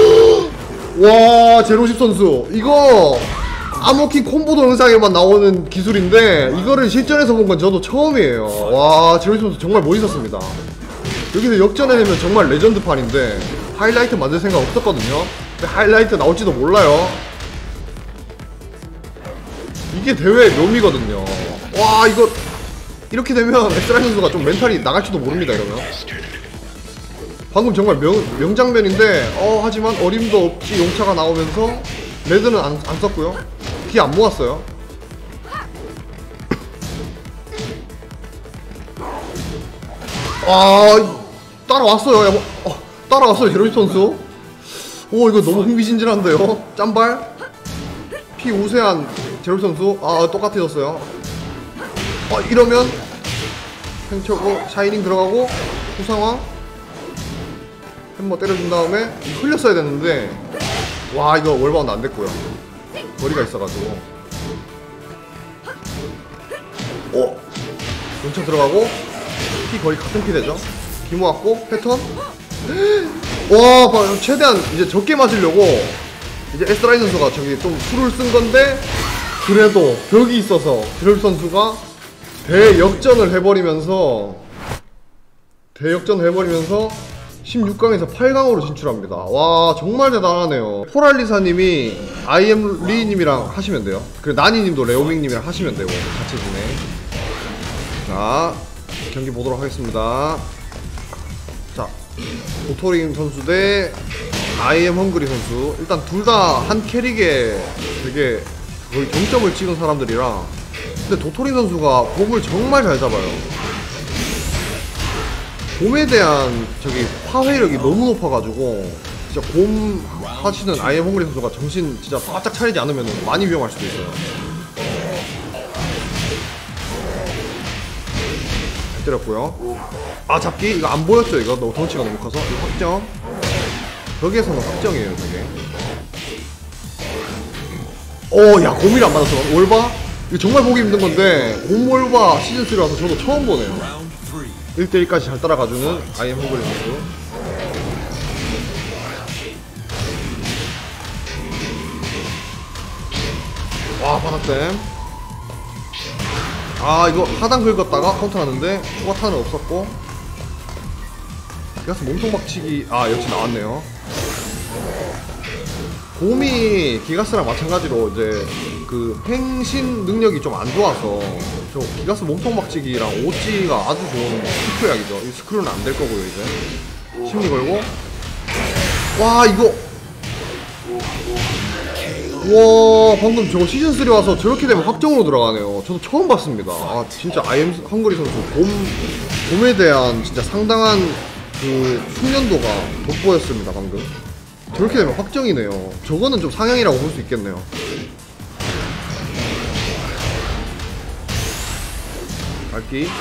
와, 제로십 선수 이거 아모킹 콤보 동영상에만 나오는 기술인데 이거를 실전에서 본 건 저도 처음이에요. 와, 제로십 선수 정말 멋있었습니다. 여기서 역전해내면 정말 레전드판인데 하이라이트 만들 생각 없었거든요. 근데 하이라이트 나올지도 몰라요. 이게 대회의 묘미거든요. 와, 이거 이렇게 되면 S라인 선수가 좀 멘탈이 나갈지도 모릅니다. 이러면 방금 정말 명, 명장면인데 어 하지만 어림도 없이 용차가 나오면서 레드는 안, 안 썼고요. 피 안 모았어요. 아, 따라왔어요. 야, 뭐, 어, 따라왔어요, 제로십 선수. 오, 이거 너무 흥미진진한데요. 짬발. 피 우세한 제로십 선수. 아, 똑같아졌어요. 아, 이러면 팽쳐고 샤이닝 들어가고 후상황 햄머 때려준 다음에 흘렸어야 되는데, 와, 이거 월바운드 안 됐고요. 거리가 있어가지고. 오, 용차 들어가고 피 거의 같은 피 되죠. 기모 왔고 패턴. 와, 최대한 이제 적게 맞으려고 이제 S라인 선수가 저기 좀 수를 쓴 건데, 그래도 벽이 있어서 제로십 선수가 대역전을 해버리면서 대역전을 해버리면서 십육 강에서 팔 강으로 진출합니다. 와, 정말 대단하네요. 포랄리사님이 아이엠리님이랑 하시면 돼요. 그리고 나니님도 레오밍님이랑 하시면 되고 같이 진행. 자, 경기 보도록 하겠습니다. 자, 도토링 선수 대 아이엠 헝그리 선수. 일단 둘 다 한 캐릭에 되게 거의 경점을 찍은 사람들이라. 근데 도토링 선수가 곰을 정말 잘 잡아요. 곰에 대한 저기 파괴력이 너무 높아가지고 진짜 곰 하시는 아이엠 헝그리 선수가 정신 진짜 바짝 차리지 않으면 많이 위험할 수도 있어요. 잘 때렸고요. 아, 잡기 이거 안 보였죠. 이거 너무 덩치가 너무 커서 이거 확정. 벽에서는 확정이에요 저게. 오, 야, 곰이 안 맞았어. 올바? 이거 정말 보기 힘든 건데 곰 올바 시즌삼이라서 저도 처음 보네요. 일 대 일까지 잘 따라가주는 아이엠 헝그리 선수. 와, 바닥댐. 아, 이거 하단 긁었다가 카운터 하는데 후가타는 없었고. 기가스 몸통 박치기. 아, 역시 나왔네요. 곰이 기가스랑 마찬가지로 이제 그 행신 능력이 좀 안 좋아서 저 기가스 몸통 박치기랑 오지가 아주 좋은 스크류약이죠. 이 스크류는 안 될 거고요. 이제 심리 걸고. 와, 이거 와 방금 저거 시즌삼 와서 저렇게 되면 확정으로 들어가네요. 저도 처음 봤습니다. 아 진짜 아이엠 헝그리 선수 봄, 봄에 대한 진짜 상당한 그 숙련도가 돋보였습니다 방금. 저렇게 되면 확정이네요. 저거는 좀 상향이라고 볼 수 있겠네요. 갈기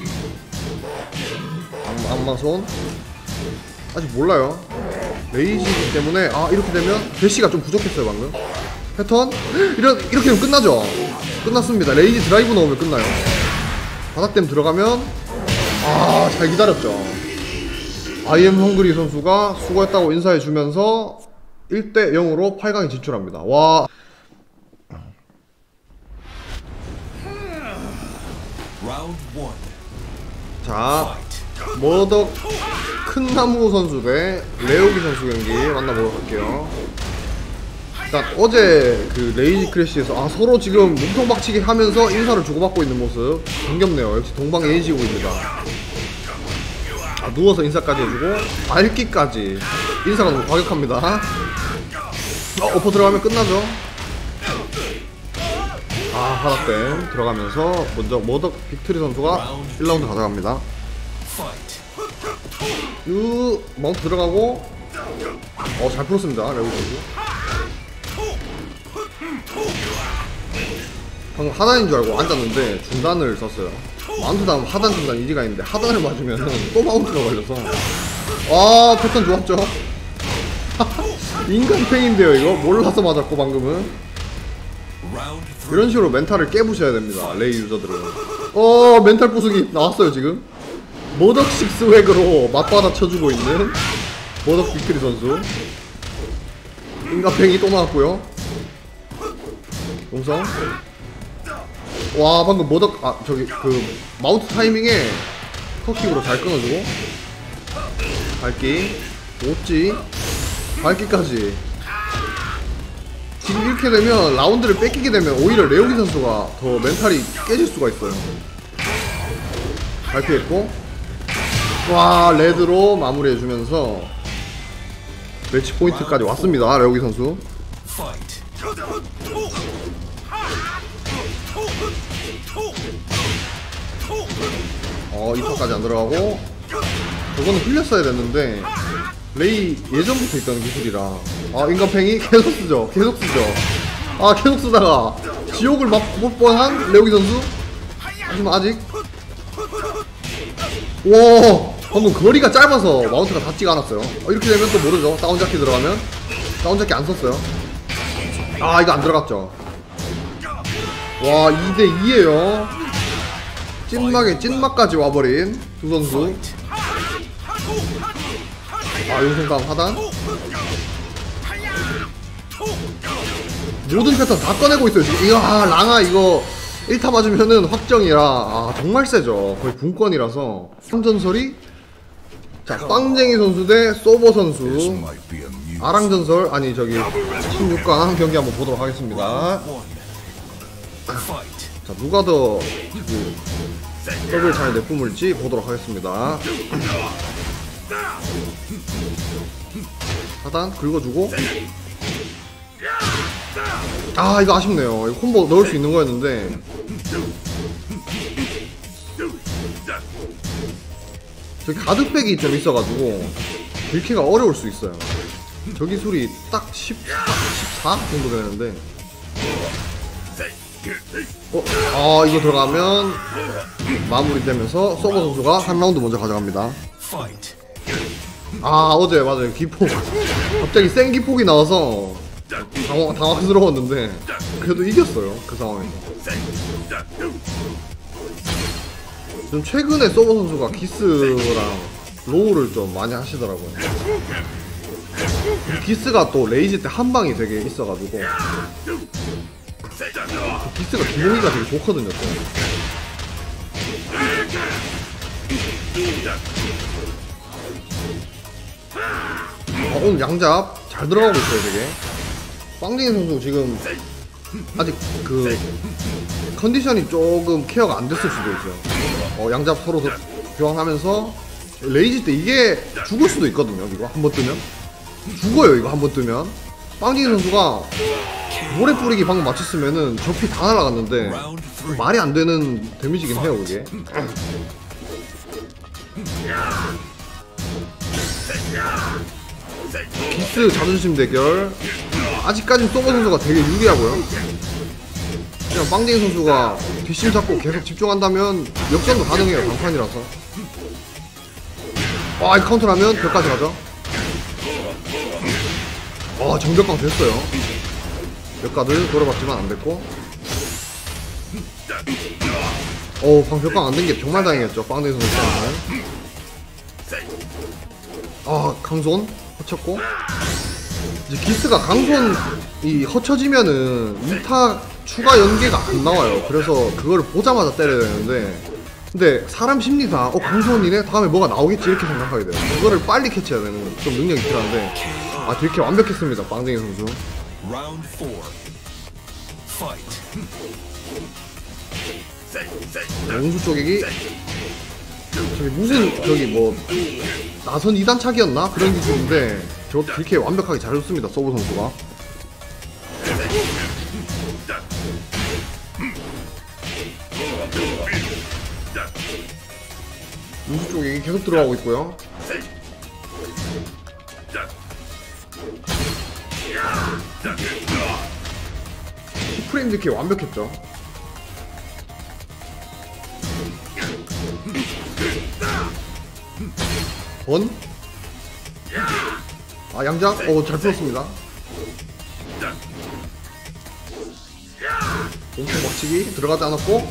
악마, 악마손 아직 몰라요. 레이지이기 때문에 아 이렇게 되면 대시가 좀 부족했어요 방금. 패턴 이런 이렇게 되면 끝나죠. 끝났습니다. 레이지 드라이브 넣으면 끝나요. 바닥댐 들어가면 아 잘 기다렸죠. 아이엠 헝그리 선수가 수고했다고 인사해주면서 일 대 영으로 팔 강에 진출합니다. 와. Round one. 자 머덕 큰나무 선수 대 레오기 선수 경기 만나보도록 할게요. 일단 어제 그 레이지 크래시에서 아 서로 지금 몸통박치기 하면서 인사를 주고받고 있는 모습 정겹네요. 역시 동방예의지국입니다. 아, 누워서 인사까지 해주고 밟기까지 인사가 너무 과격합니다. 어, 어퍼 들어가면 끝나죠. 아 하락댐 들어가면서 먼저 머덕 빅트리 선수가 일 라운드 가져갑니다. 유 마운트 들어가고 어 잘 풀었습니다 레오 선수. 방금 하단인 줄 알고 앉았는데 중단을 썼어요. 마운트 다음 하단 중단 이지가 있는데 하단을 맞으면 또 마운트가 걸려서 아 패턴 좋았죠. 인간팽인데요 이거. 몰라서 맞았고 방금은. 이런 식으로 멘탈을 깨부셔야 됩니다 레이 유저들은. 어 멘탈 부수기 나왔어요 지금. 머덕식 스웩으로 맞받아 쳐주고 있는 머덕 빅트리 선수. 인간팽이 또 나왔고요. 용성. 와 방금 머덕 아 저기 그 마운트 타이밍에 컷킥으로 잘 끊어주고 발기 오지 발기까지. 지금 이렇게 되면 라운드를 뺏기게 되면 오히려 레오기 선수가 더 멘탈이 깨질 수가 있어요. 발표했고 와 레드로 마무리해주면서 매치 포인트까지 왔습니다 레오기 선수. 어 이 타까지 안 들어가고 저거는 흘렸어야 됐는데 레이 예전부터 있던 기술이라 아 인간팽이 계속 쓰죠 계속 쓰죠. 아 계속 쓰다가 지옥을 맛볼 뻔한 레오기 선수. 하지만 아직 와 방금 거리가 짧아서 마운트가 닿지가 않았어요. 어, 이렇게 되면 또 모르죠. 다운잡기 들어가면 다운잡기 안 썼어요. 아 이거 안 들어갔죠. 와 이 대 이에요 찐막에 찐막까지 와버린 두 선수. 아 용성감 하단 모든 패턴 다 꺼내고 있어요 지금. 이거 아 랑아 이거 일 타 맞으면은 확정이라 아 정말 세죠. 거의 분권이라서. 삼전설이 자 빵쟁이 선수 대 소버 선수 아랑전설 아니 저기 십육 강 경기 한번 보도록 하겠습니다. 자 누가 더 그, 더블 잘 내뿜을지 보도록 하겠습니다. 하단 긁어주고 아 이거 아쉽네요. 이거 콤보 넣을 수 있는 거였는데 저기 가득백이 좀 있어가지고 딜키가 어려울 수 있어요. 저 기술이 딱 십사, 십사 정도 되는데 어? 아 이거 들어가면 마무리되면서 서버 선수가 한 라운드 먼저 가져갑니다. 아 어제 맞아요 기폭 갑자기 센 기폭이 나와서 당황, 당황스러웠는데 그래도 이겼어요 그 상황에서. 좀 최근에 서버 선수가 기스랑 로우를 좀 많이 하시더라고요. 기스가 또 레이지 때 한방이 되게 있어가지고 그 기스가 기동이가 되게 좋거든요 또. 아, 오늘 양잡 잘 들어가고 있어요 되게. 빵쟁이 선수 지금 아직 그 컨디션이 조금 케어가 안 됐을 수도 있어요. 어, 양잡 서로 교환하면서 레이지 때 이게 죽을 수도 있거든요. 이거 한 번 뜨면 죽어요. 이거 한 번 뜨면 빵징이 선수가 모래 뿌리기 방금 맞췄으면은 저피 다 날아갔는데 Round three. 말이 안 되는 데미지긴 해요 그게. 기스 자존심 대결. 아직까지 소버 선수가 되게 유리하고요. 그냥 빵쟁이 선수가 뒷심 잡고 계속 집중한다면 역전도 가능해요. 방판이라서. 와, 이 카운터라면 벽까지 가죠. 와, 정벽강 됐어요. 벽가드 돌아봤지만 안 됐고. 어우, 방벽강 안 된 게 정말 다행이었죠. 빵쟁이 선수는. 아, 강손 허쳤고. 이제 기스가 강손이 허쳐지면은 이 타 추가 연계가 안 나와요. 그래서 그거를 보자마자 때려야 되는데, 근데 사람 심리상 어 강손이네 다음에 뭐가 나오겠지 이렇게 생각하게 돼요. 그거를 빨리 캐치해야 되는 좀 능력이 필요한데, 아 되게 완벽했습니다 빵쟁이 선수. Round four. Fight. 원수 쪼개기. 저기 무슨 저기 뭐 나선 이 단 차기였나 그런 기술인데 저 되게 완벽하게 잘 줬습니다 서브 선수가. 원수 쪼개기 계속 들어가고 있고요. 프레임 이렇게 완벽했죠. 번? 아 양장? 어 잘 풀었습니다. 엄청 막치기 들어가지 않았고.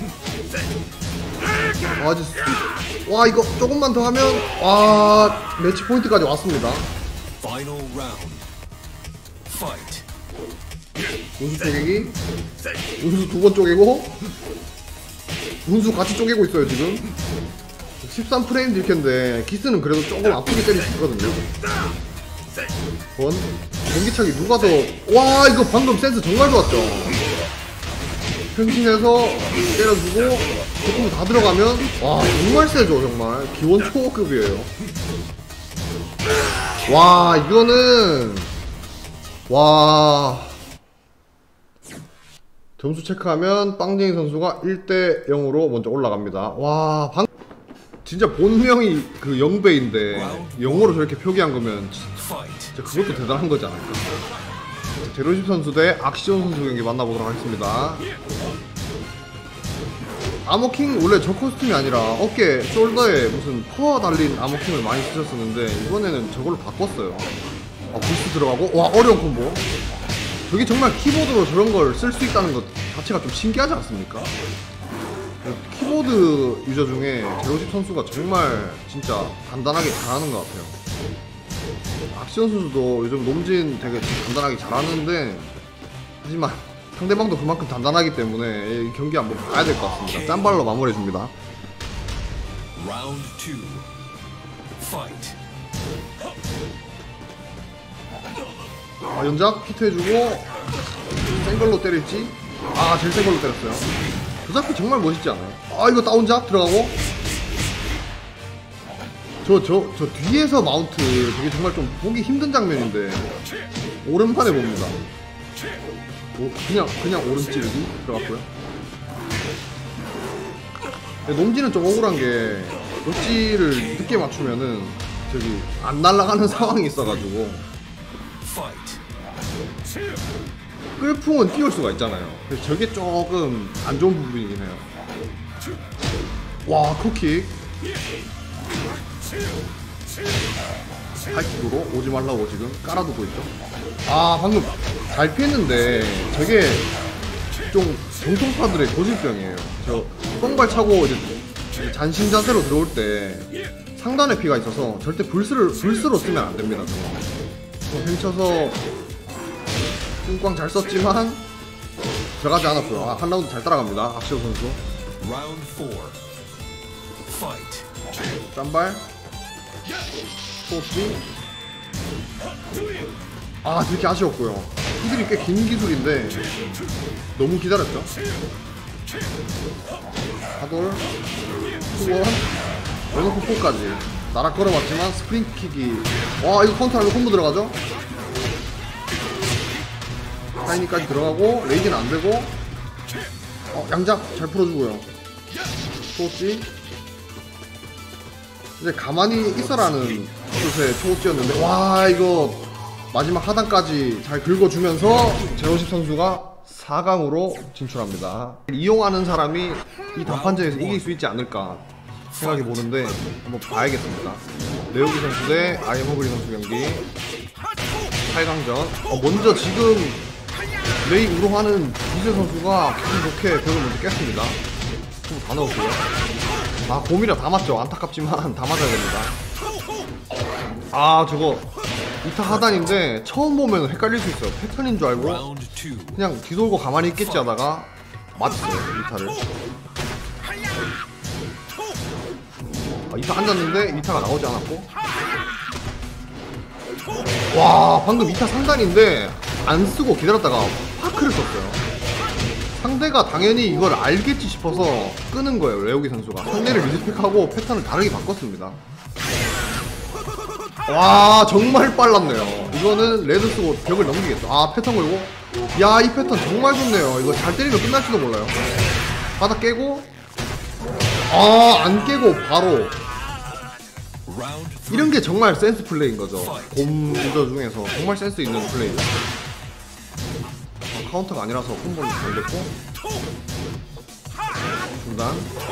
아, 와 이거 조금만 더 하면 와 매치 포인트까지 왔습니다. Final round. Fight. 운수 쪼개기. 운수 두 번 쪼개고 운수 같이 쪼개고 있어요 지금. 십삼 프레임 딜캔데 기스는 그래도 조금 아프게 때릴 수 있거든요. 번 전기차기 누가 더. 와 이거 방금 센스 정말 좋았죠. 변신해서 때려주고 조금 다 들어가면 와 정말 세죠. 정말 기원 초급이에요. 와 이거는 와 점수 체크하면 빵쟁이 선수가 일 대 영으로 먼저 올라갑니다. 와 방 진짜 본명이 그 영배인데 영어로 저렇게 표기한 거면 진짜 그것도 대단한 거지 않을까. 제로십 선수 대 악시온 선수 경기 만나보도록 하겠습니다. 아머킹 원래 저 코스튬이 아니라 어깨 숄더에 무슨 퍼 달린 아머킹을 많이 쓰셨었는데 이번에는 저걸로 바꿨어요. 아, 부스트 들어가고 와 어려운 콤보. 저게 정말 키보드로 저런 걸 쓸 수 있다는 것 자체가 좀 신기하지 않습니까? 키보드 유저 중에 제로십 선수가 정말 진짜 간단하게 잘하는 것 같아요. 악시온 선수도 요즘 놈진 되게 간단하게 잘하는데, 하지만 상대방도 그만큼 단단하기 때문에 이 경기 한번 봐야 될 것 같습니다. 짠발로 마무리해줍니다. Round two. Fight. 아, 연작 히트해주고 센 걸로 때릴지. 아 제일 센 걸로 때렸어요. 저 잡기 정말 멋있지 않아요? 아 이거 다운잡 들어가고 저 저 저 뒤에서 마운트 되게 정말 좀 보기 힘든 장면인데 오랜만에 봅니다. 오, 그냥 그냥 오른 찌르기 들어갔고요. 놈지는 좀 억울한 게 롯지를 늦게 맞추면은 저기 안 날아가는 상황이 있어가지고 끌풍은 띄울 수가 있잖아요. 그래서 저게 조금 안 좋은 부분이긴 해요. 와 酷킥 하이킥으로 오지 말라고 지금 깔아두고 있죠. 아 방금 잘 피했는데 저게 좀 정통파들의 고질병이에요. 저 뻥발 차고 이제 잔신 자세로 들어올 때 상단에 피가 있어서 절대 불스를 불스로 쓰면 안 됩니다. 저거 펼쳐서 꿍꽝 잘 썼지만 들어가지 않았고요. 아, 한 라운드 잘 따라갑니다. 악시오 선수. Round four. Fight. 짠발 소스. 아 되게 아쉬웠고요. 기술이 꽤 긴 기술인데 너무 기다렸죠. 하돌 수원 레노코 포까지 나락 걸어봤지만 스프링킥이 와 이거 카운터하면 콤보 들어가죠. 타이니까지 들어가고 레이지는 안되고 어 양작 잘 풀어주고요. 초호찌 이제 가만히 있어라는 뜻의 초호찌였는데 와 이거 마지막 하단까지 잘 긁어주면서 제로십 선수가 사 강으로 진출합니다. 이용하는 사람이 이 단판전에서 이길 수 있지 않을까 생각해 보는데 한번 봐야겠습니다. 레오기 선수 대 아이엠 허그리 선수 경기 팔 강전. 어, 먼저 지금 레이 우롱하는 이재 선수가 기분 좋게 벽을 먼저 깼습니다. 다 넣었고요. 아 곰이라 다 맞죠. 안타깝지만 다 맞아야 됩니다. 아 저거 이타 하단인데 처음 보면 헷갈릴 수 있어요. 패턴인 줄 알고 그냥 뒤돌고 가만히 있겠지 하다가 맞았어요 이타를. 아, 이타 앉았는데 이타가 나오지 않았고 와 방금 이타 상단인데 안쓰고 기다렸다가 파크를 썼어요. 상대가 당연히 이걸 알겠지 싶어서 끄는 거예요. 레오기 선수가 상대를 리스펙하고 패턴을 다르게 바꿨습니다. 와 정말 빨랐네요. 이거는 레드 쓰고 벽을 넘기겠다. 아 패턴 걸고 야 이 패턴 정말 좋네요. 이거 잘 때리면 끝날지도 몰라요. 바닥 깨고 아 안 깨고 바로 이런 게 정말 센스 플레이인 거죠. 곰저 중에서 정말 센스 있는 플레이죠. 어, 카운터가 아니라서 콤보는 잘 됐고 중단.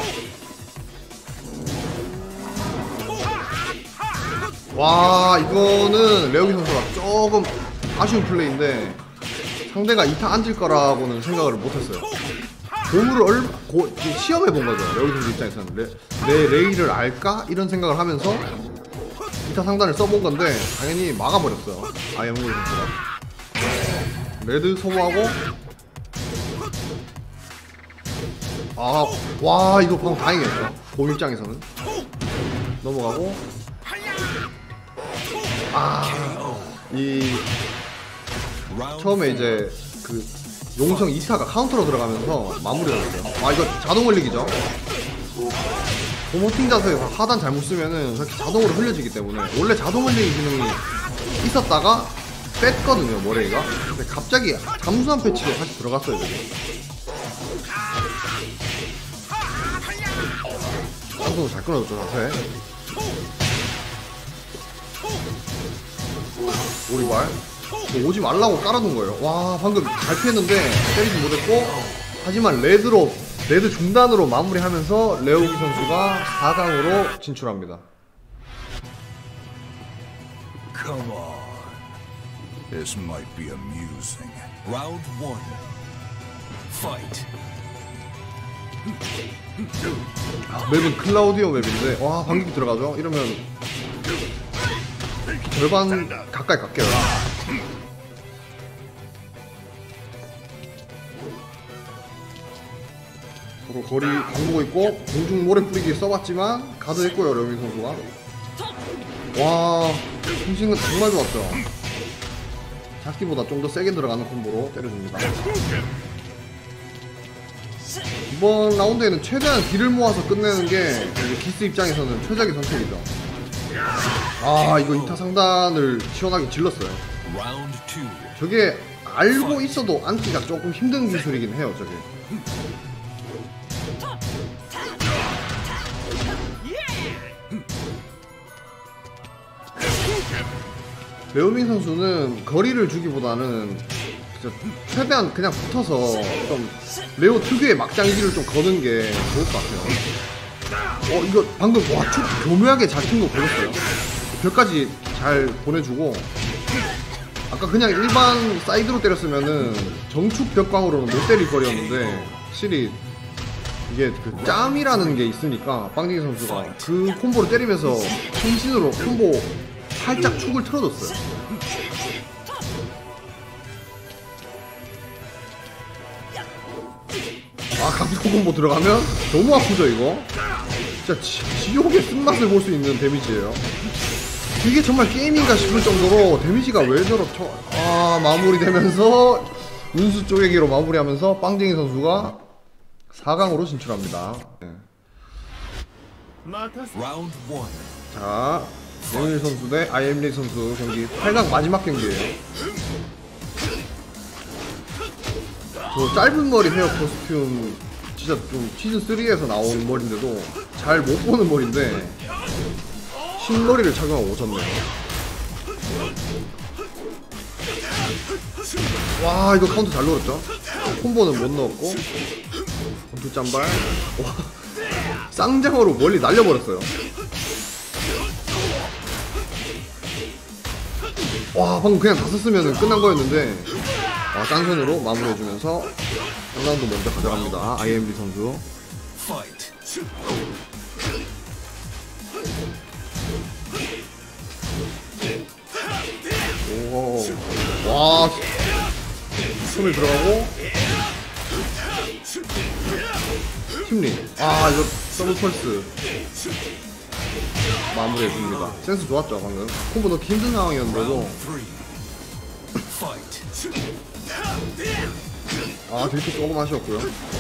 와 이거는 레오기 선수가 조금 아쉬운 플레이인데 상대가 이타 앉을 거라고는 생각을 못했어요. 곰을 얼마 고, 시험해본 거죠. 레오기 선수 입장에서는 레, 내 레이를 알까? 이런 생각을 하면서 이타 상단을 써본 건데 당연히 막아버렸어요. 아이엠 허그리 선수가 레드 소모하고 아 와 이거 방금 다행이었죠. 곰 입장에서는 넘어가고 아, 이 처음에 이제 그 용성 이타가 카운터로 들어가면서 마무리가 됐어요. 아 이거 자동 흘리기죠. 고모팅 자세에서 하단 잘못 쓰면은 그렇게 자동으로 흘려지기 때문에 원래 자동 흘리기 기능이 있었다가 뺐거든요 머레이가. 근데 갑자기 잠수함 패치로 다시 들어갔어요 지금. 잠수함 잘 끊어줬죠 자세. 오리발 오지 말라고 깔아둔 거예요. 와 방금 잘 피했는데 때리지 못했고 하지만 레드로 레드 중단으로 마무리하면서 레오기 선수가 사 강으로 진출합니다. Come on. This might be amusing. Round one. Fight. 아, 맵은 클라우디오 맵인데 와 반격이 들어가죠. 이러면 절반 가까이 갈게요. 서로 거리 공보고 있고 공중 모래 뿌리기 써봤지만 가드했고요 레오기 선수가. 와 핑싱은 정말 좋았죠. 잡기보다 좀 더 세게 들어가는 콤보로 때려줍니다. 이번 라운드에는 최대한 딜을 모아서 끝내는 게 기스 입장에서는 최적의 선택이죠. 아 이거 이타 상단을 시원하게 질렀어요. 저게 알고 있어도 앉기가 조금 힘든 기술이긴 해요 저게. 레오민 선수는 거리를 주기보다는 진짜 최대한 그냥 붙어서 좀 레오 특유의 막장기를 좀 거는 게 좋을 것 같아요. 어 이거 방금 와 축 교묘하게 잘 친 거 보였어요. 벽까지 잘 보내주고 아까 그냥 일반 사이드로 때렸으면은 정축 벽광으로는 못 때릴 거리였는데 확실히 이게 그 짬이라는 게 있으니까 빵딩이 선수가 그 콤보를 때리면서 천신으로 콤보 살짝 축을 틀어줬어요. 아 감속 콤보 들어가면 너무 아프죠 이거? 진짜 지, 지옥의 쓴맛을 볼 수 있는 데미지예요. 이게 정말 게임인가 싶을 정도로 데미지가 왜 저렇죠? 아 마무리되면서 운수 쪼개기로 마무리하면서 빵쟁이 선수가 사 강으로 진출합니다. 네. 자 레일 선수 대 아이엠리 선수 경기 팔 강 마지막 경기예요. 저 짧은 머리 헤어 코스튬 진짜 좀 시즌 쓰리에서 나온 머리인데도 잘 못 보는 머리인데 흰머리를 착용하고 오셨네요. 와 이거 카운트 잘 넣었죠? 콤보는 못 넣었고 원투 짬발. 와 쌍장으로 멀리 날려버렸어요. 와 방금 그냥 다 썼으면 끝난 거였는데 아, 쌍선으로 마무리해주면서 일 라운드 먼저 가져갑니다. 아이엠비 선수. 오, 와, 손을 들어가고 심리. 아 이거 더블 펄스 마무리해줍니다. 센스 좋았죠 방금. 콤보 넣기 힘든 상황이었는데도. 아 딜키 조금 아쉬웠고요.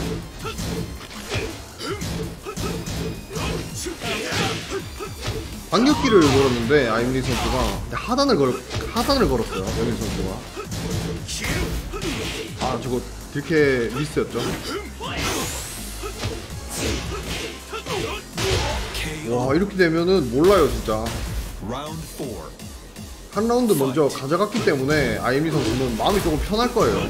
반격기를 걸었는데 아임리 선수가 하단을 걸 하단을 걸었어요. 여민 선수가. 아 저거 딜케 미스였죠. 와 이렇게 되면은 몰라요 진짜. 한 라운드 먼저 가져갔기 때문에 아임리 선수는 마음이 조금 편할 거예요.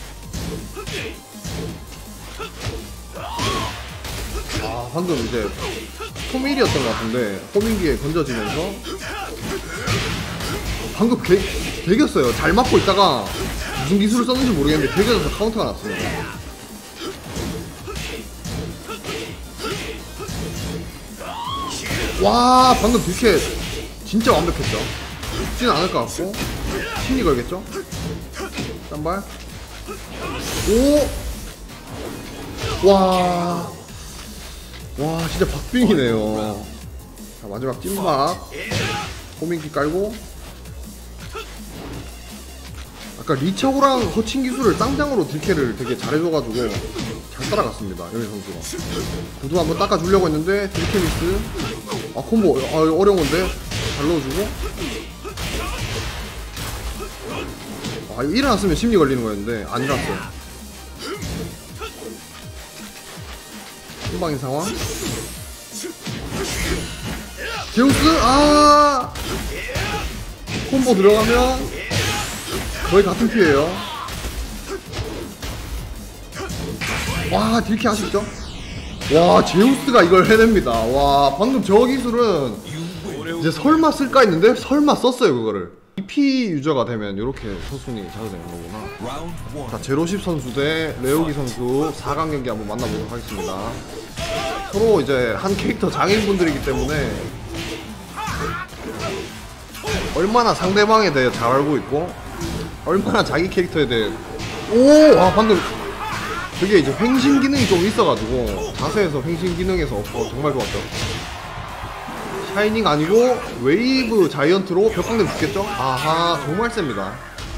아 방금 이제 토밀이었던 것 같은데 호밍기에 건져지면서 방금 개, 개겼어요. 잘 맞고 있다가 무슨 기술을 썼는지 모르겠는데 개겨져서 카운터가 났습니다. 와 방금 딜캐 진짜 완벽했죠. 죽진 않을 것 같고 심리 걸겠죠? 딴발 오! 와, 와 진짜 박빙이네요. 자 마지막 찐막 호밍기 깔고 아까 리차고랑 허칭 기술을 쌍장으로 딜캐를 되게 잘해줘가지고 잘 따라갔습니다. 여민 선수가 구두 한번 닦아주려고 했는데 딜캐 미스. 아 콤보 아, 어려운 건데 잘 넣어주고. 아 이거 일어났으면 심리 걸리는 거였는데 안 일어났어요. 한방인 상황. 제우스 아 콤보 들어가면 거의 같은 피해요. 와 딜키 아쉽죠? 와 제우스가 이걸 해냅니다. 와 방금 저 기술은 이제 설마 쓸까 했는데 설마 썼어요 그거를. 이피 유저가 되면 이렇게 선순위 자주 되는 거구나. 자 제로십 선수 대 레오기 선수 사 강 경기 한번 만나보도록 하겠습니다. 서로 이제 한 캐릭터 장인분들이기 때문에 얼마나 상대방에 대해 잘 알고 있고 얼마나 자기 캐릭터에 대해 오! 아 방금 그게 이제 횡신 기능이 좀 있어가지고 자세에서 횡신 기능에서 어, 정말 좋았죠. 샤이닝 아니고 웨이브 자이언트로 벽광되면 죽겠죠? 아하 정말 셉니다.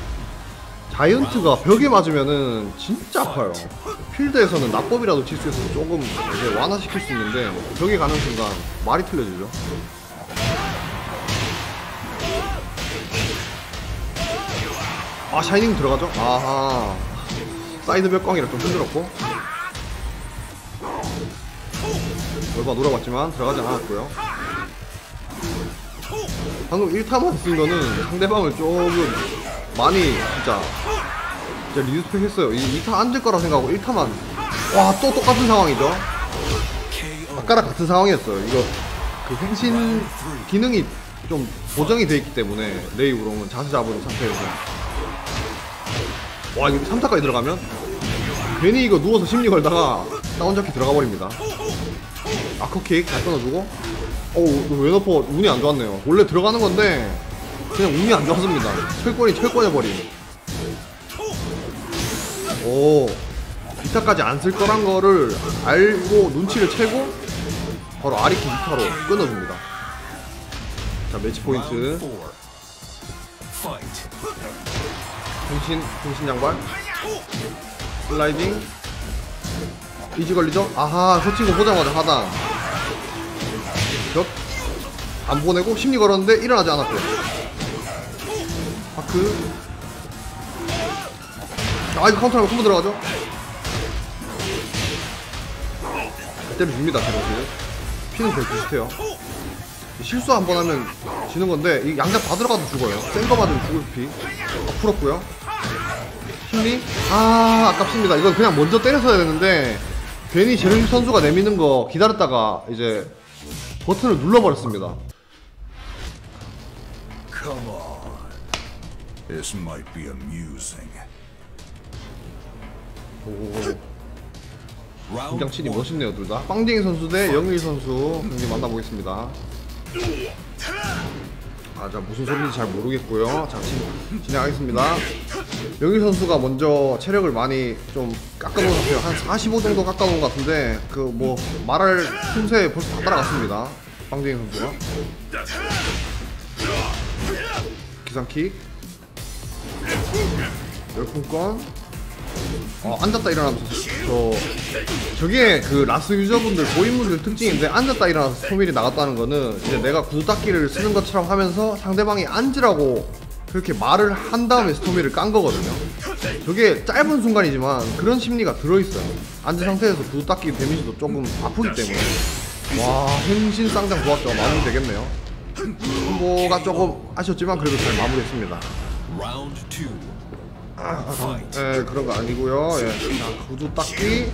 자이언트가 벽에 맞으면은 진짜 아파요. 필드에서는 낙법이라도 칠 수 있어서 조금 이제 완화시킬 수 있는데 벽에 가는 순간 말이 틀려지죠. 아 샤이닝 들어가죠? 아하 사이드 벽광이라 좀 힘들었고 얼마 노려봤지만 들어가지 않았고요. 방금 일 타만 쓴 거는 상대방을 조금 많이 진짜 진짜 리스펙 했어요. 이 이 타 앉을 거라 생각하고 일 타만 와 또 똑같은 상황이죠. 아까랑 같은 상황이었어요. 이거 그 횡신 기능이 좀 보정이 돼 있기 때문에 레이 우롱은 자세 잡은 상태에서 와 이거 삼 타까지 들어가면 괜히 이거 누워서 심리 걸다가 다운잡기 들어가 버립니다. 아커킥 잘 끊어주고 어우 웨너퍼 운이 안 좋았네요. 원래 들어가는 건데 그냥 운이 안 좋았습니다. 철권이 철권해버림. 오 비타까지 안 쓸 거란 거를 알고 눈치를 채고 바로 아리키 비타로 끊어줍니다. 자 매치 포인트. 정신 정신 양발 슬라이딩 이지 걸리죠? 아하 서친구 보자마자 하단 벽 안 보내고 심리 걸었는데 일어나지 않았고요. 파크 아 이거 카운터하면 콤보 들어가죠? 때려줍니다. 제로스 피는 거의 비슷해요. 실수 한 번 하면 지는 건데 이 양자 다 들어가도 죽어요. 센 거 맞으면 죽을 피. 어, 풀었고요. 심리? 아 아깝습니다. 이건 그냥 먼저 때렸어야 되는데 괜히 제르미 선수가 내미는 거 기다렸다가 이제 버튼을 눌러버렸습니다. Come on. This might be amusing. 오, Round 긴장치니 one. 멋있네요 둘 다. 빵딩이 선수 대 영일 선수 경기 만나보겠습니다. 아, 자 무슨 소리인지 잘 모르겠고요. 자 진, 진행하겠습니다. 영일 선수가 먼저 체력을 많이 좀 깎아놓은 상태예요. 한 사십오 정도 깎아놓은 것 같은데 그 뭐 말할 틈새에 벌써 다 따라갔습니다. 빵딩이 선수가 기상킥 열풍권. 어, 앉았다 일어나면서 저 저게 그 라스 유저분들 고인물들 특징인데 앉았다 일어나서 스토밀이 나갔다는 거는 이제 내가 구두닦기를 쓰는 것처럼 하면서 상대방이 앉으라고 그렇게 말을 한 다음에 스토밀을 깐 거거든요. 저게 짧은 순간이지만 그런 심리가 들어있어요. 앉은 상태에서 구두닦기 데미지도 조금 아프기 때문에. 와, 행신 쌍장 좋았죠. 마무리 되겠네요. 콤보가 조금 아쉬웠지만 그래도 잘 마무리했습니다. Round two. 아, 아, 예, 그런 거 아니고요. 예. 자, 구두 닦기.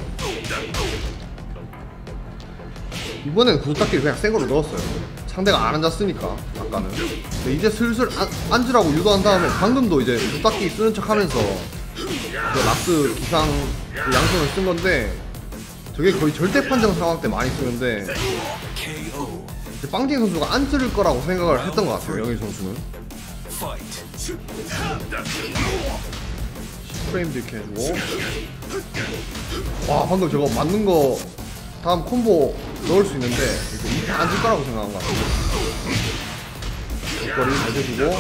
이번엔 구두 닦기를 그냥 생으로 넣었어요. 상대가 안 앉았으니까 아까는. 근데 이제 슬슬 안, 앉으라고 유도한 다음에 방금도 이제 구두 닦기 쓰는 척하면서 그 라스 기상 그 양손을 쓴 건데 저게 거의 절대 판정 상황 때 많이 쓰는데 케이오. 이제 빵딩 선수가 앉을 거라고 생각을 했던 것 같아요. 영일 선수는. Fight. 프레임도 이렇게 해주고. 와, 방금 저거 맞는 거 다음 콤보 넣을 수 있는데 이거 이렇게 앉을 거라고 생각한 것 같아요. 거리 잘 해주고.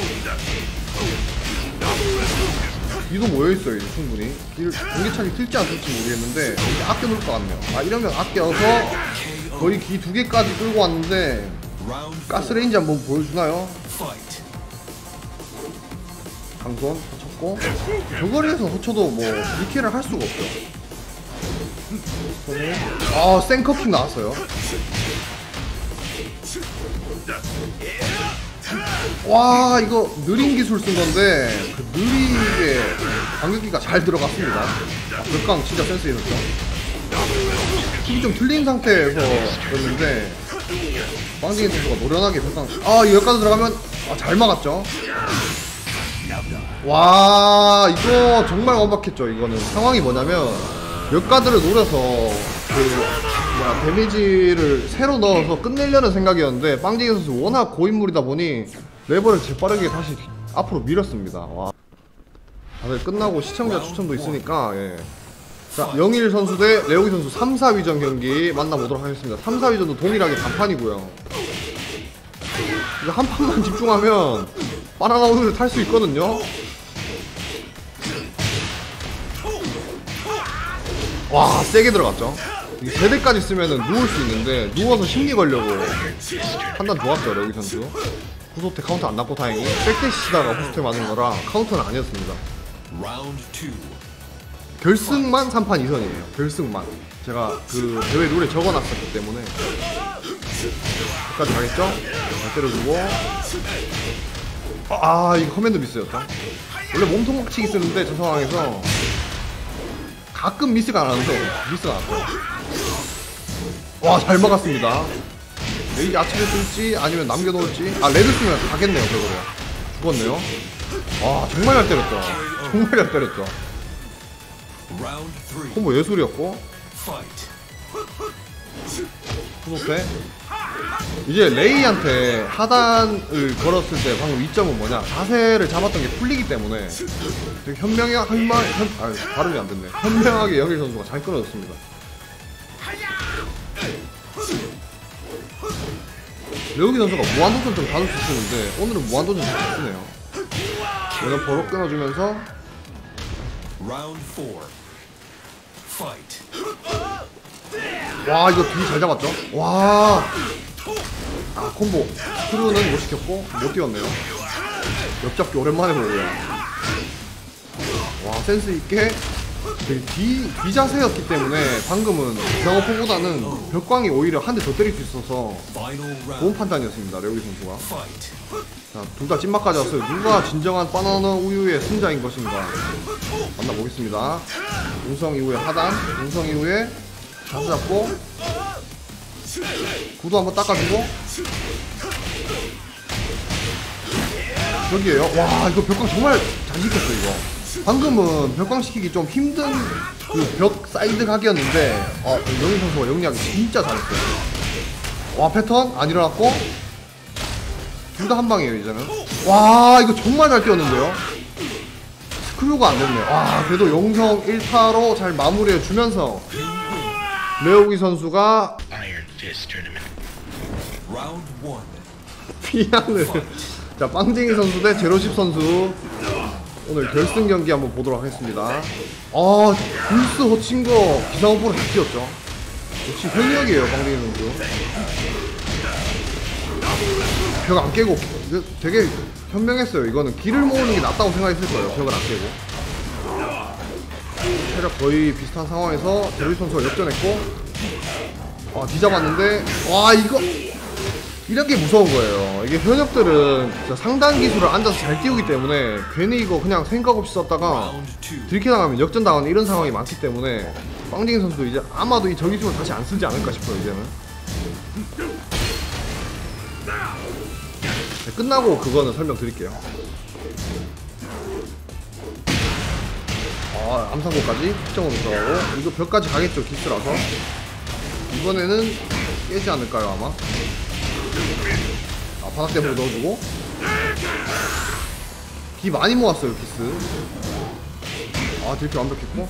뒤도 모여있어요 이제 충분히. 공기차기 틀지 안 틀지 모르겠는데 이렇게 아껴 놓을 것 같네요. 아, 이러면 아껴서 거의 기 두 개까지 끌고 왔는데 Round 가스레인지 한번 보여주나요? fight. 강손 터쳤고 저거리에서 터쳐도 뭐 리케를 할 수가 없죠. 아, 생커킥 나왔어요. 와, 이거 느린 기술 쓴 건데 그 느리게 반격기가 잘 들어갔습니다. 아, 벽강 진짜 센스 있었죠. 힘이 좀 틀린 상태에서 그랬는데 빵딩이 선수가 노련하게 벽강. 아, 여기까지 들어가면 아, 잘 막았죠. 와, 이거 정말 완박했죠. 이거는 상황이 뭐냐면 몇 가드를 노려서 그 뭐야 데미지를 새로 넣어서 끝내려는 생각이었는데 빵딩이 선수 워낙 고인물이다 보니 레버를 재빠르게 다시 앞으로 밀었습니다. 와, 다들 끝나고 시청자 추천도 있으니까. 예. 자, 영일 선수 대 레오기 선수 삼, 사 위전 경기 만나보도록 하겠습니다. 삼, 사 위전도 동일하게 단판이고요. 이거 한 판만 집중하면 바나나 우유를 탈 수 있거든요. 와, 세게 들어갔죠. 이 세대까지 쓰면은 누울 수 있는데 누워서 심리 걸려고 판단 좋았죠. 레오기 선수 후소태 카운터 안 났고 다행히 백대시다가 후소태 맞은 거라 카운터는 아니었습니다. Round two. 결승만 삼 판 이 선이에요. 결승만 제가 그 대회 룰에 적어놨었기 때문에 끝까지 가겠죠? 잘 때려주고. 아, 이거 커맨드 미스였다. 원래 몸통 박치기 쓰는데 저 상황에서 가끔 미스가 안 하는데 미스가 났어요. 와, 잘 막았습니다. 레이지 아치를 쓸지 아니면 남겨놓을지. 아, 레드 쓰면 가겠네요. 저거를 죽었네요. 와, 정말 잘 때렸죠. 정말 잘 때렸죠. Round three. 콤보 예술이었고. Fight. 후소태. 이제 레이한테 하단을 걸었을 때 방금 이점은 뭐냐, 자세를 잡았던 게 풀리기 때문에 되게 현명하게 한마 현, 아, 발음이 안 됐네. 현명하게 영일 선수가 잘 끊어줬습니다. 레오기 선수가 무한도전 좀 다룰 수 있었는데 오늘은 무한도전 잘 쓰네요. 오늘 버럭 끊어주면서. Round four. Fight. 와, 이거 뒤 잘 잡았죠? 와, 아, 콤보 스루는 못 시켰고 못 뛰었네요. 옆잡기 오랜만에 보고요. 와, 센스 있게 되게 뒤, 뒤자세였기 때문에 방금은 기상어포보다는 벽광이 오히려 한 대 더 때릴 수 있어서 좋은 판단이었습니다. 려욱이 선수가. 자, 둘 다 찐막까지 왔어요. 누가 진정한 바나나 우유의 승자인 것인가 만나보겠습니다. 용성 이후에 하단, 용성 이후에 자세 잡고 구도 한번 닦아주고 여기에요. 와, 이거 벽광 정말 잘 시켰어. 이거 방금은 벽광 시키기 좀 힘든 그 벽 사이드 각이었는데 어, 영희 선수가 영리하게 진짜 잘했어요. 와, 패턴 안 일어났고 둘 다 한 방이에요. 이제는 와, 이거 정말 잘 뛰었는데요. 스크류가 안 됐네요. 와, 그래도 용성 일 타로 잘 마무리해 주면서 려욱이 선수가 피안을 자, 빵쟁이 선수 대 제로십 선수 오늘 결승 경기 한번 보도록 하겠습니다. 아, 불스 허친 거 기상호포로 잘 뛰었죠. 역시 현역이에요, 빵쟁이 선수. 벽 안 깨고 되게 현명했어요. 이거는 길을 모으는 게 낫다고 생각했을 거예요. 벽을 안 깨고. 체력 거의 비슷한 상황에서 제로십 선수가 역전했고 아, 뒤잡았는데 와, 이거 이런 게 무서운 거예요. 이게 현역들은 진짜 상단 기술을 앉아서 잘 띄우기 때문에 괜히 이거 그냥 생각 없이 썼다가 들켜 나가면 역전 당하는 이런 상황이 많기 때문에 빵쟁이 선수도 이제 아마도 이 저기술을 다시 안 쓰지 않을까 싶어요. 이제는 네, 끝나고 그거는 설명드릴게요. 아, 암상고까지 특정으로 들어가고 이거 벽까지 가겠죠. 기스라서 이번에는 깨지 않을까요 아마. 아, 바닥 대으로 넣어주고 기 많이 모았어요. 기스. 아, 딜키 완벽했고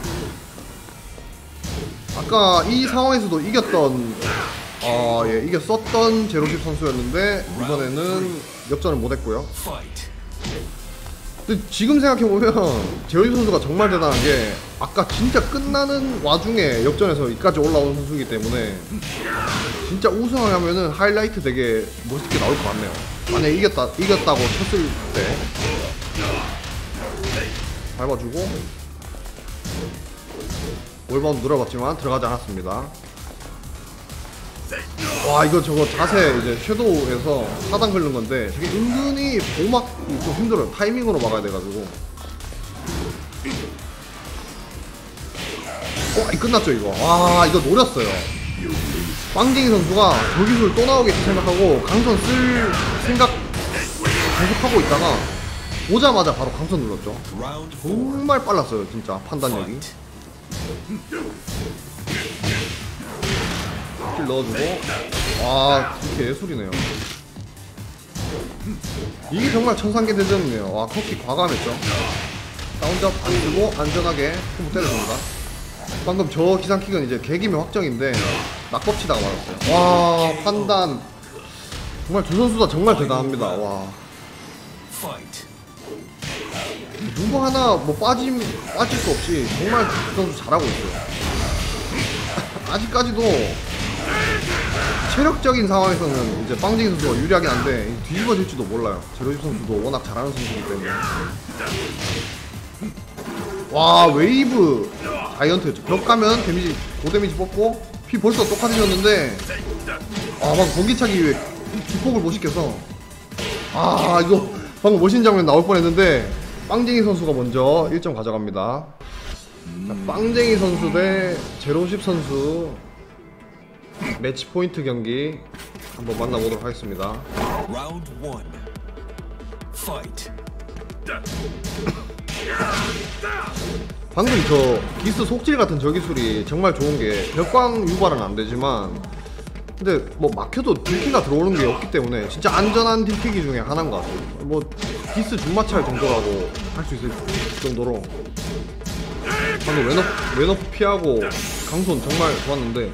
아까 이 상황에서도 이겼던 아, 예, 이겼었던 제로십 선수였는데 이번에는 역전을 못했고요. 근데 지금 생각해보면 제로십 선수가 정말 대단한 게 아까 진짜 끝나는 와중에 역전해서 이까지 올라온 선수이기 때문에 진짜 우승하면은 하이라이트 되게 멋있게 나올 것 같네요. 만약에 이겼다, 이겼다고 쳤을 때 밟아주고 월바운드 늘어봤지만 들어가지 않았습니다. 와, 이거 저거 자세 이제 섀도우에서 사단 긁는 건데 되게 은근히 보막이 좀 힘들어요. 타이밍으로 막아야 돼가지고. 와, 이 끝났죠 이거. 와, 이거 노렸어요. 빵쟁이 선수가 저 기술 또 나오겠지 생각하고 강선 쓸 생각 계속하고 있다가 오자마자 바로 강선 눌렀죠. 정말 빨랐어요 진짜 판단력이. 킬 넣어주고 와, 이렇게 예술이네요. 이게 정말 천상계 대전이네요. 와, 커키 과감했죠. 다운잡 안 쓰고 안전하게 콤보 때려줍니다. 방금 저 기상킥은 이제 개기면 확정인데 낙법치다가 맞았어요. 와, 판단 정말 두 선수 다 정말 대단합니다. 와, 누구 하나 뭐 빠짐 빠질 수 없이 정말 두 선수 잘하고 있어요. 아직까지도 체력적인 상황에서는 이제 빵쟁이 선수가 유리하긴 한데 뒤집어질지도 몰라요. 제로십 선수도 워낙 잘하는 선수이기 때문에. 와, 웨이브 자이언트였죠. 벽 가면 데미지 고데미지 뽑고 피 벌써 똑같아졌는데 아, 방금 공기차기 이후에 기폭을 못 시켜서 아, 이거 방금 멋있는 장면 나올 뻔했는데 빵쟁이 선수가 먼저 일 점 가져갑니다. 자, 빵쟁이 선수 대 제로십 선수 매치 포인트 경기 한번 만나보도록 하겠습니다. 방금 저 기스 속질 같은 저 기술이 정말 좋은 게 벽광 유발은 안 되지만 근데 뭐 막혀도 딜키가 들어오는 게 없기 때문에 진짜 안전한 딜키기 중에 하나인 것 같아요. 뭐 기스 준마찰 정도라고 할 수 있을 정도로 방금 왼업, 왼업 피하고 강손 정말 좋았는데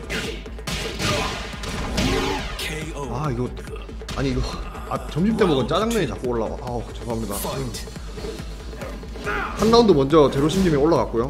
아, 이거 아니 이거 아, 점심때 먹은 짜장면이 자꾸 올라와. 아우, 죄송합니다. 한 라운드 먼저 제로십님이 올라갔고요.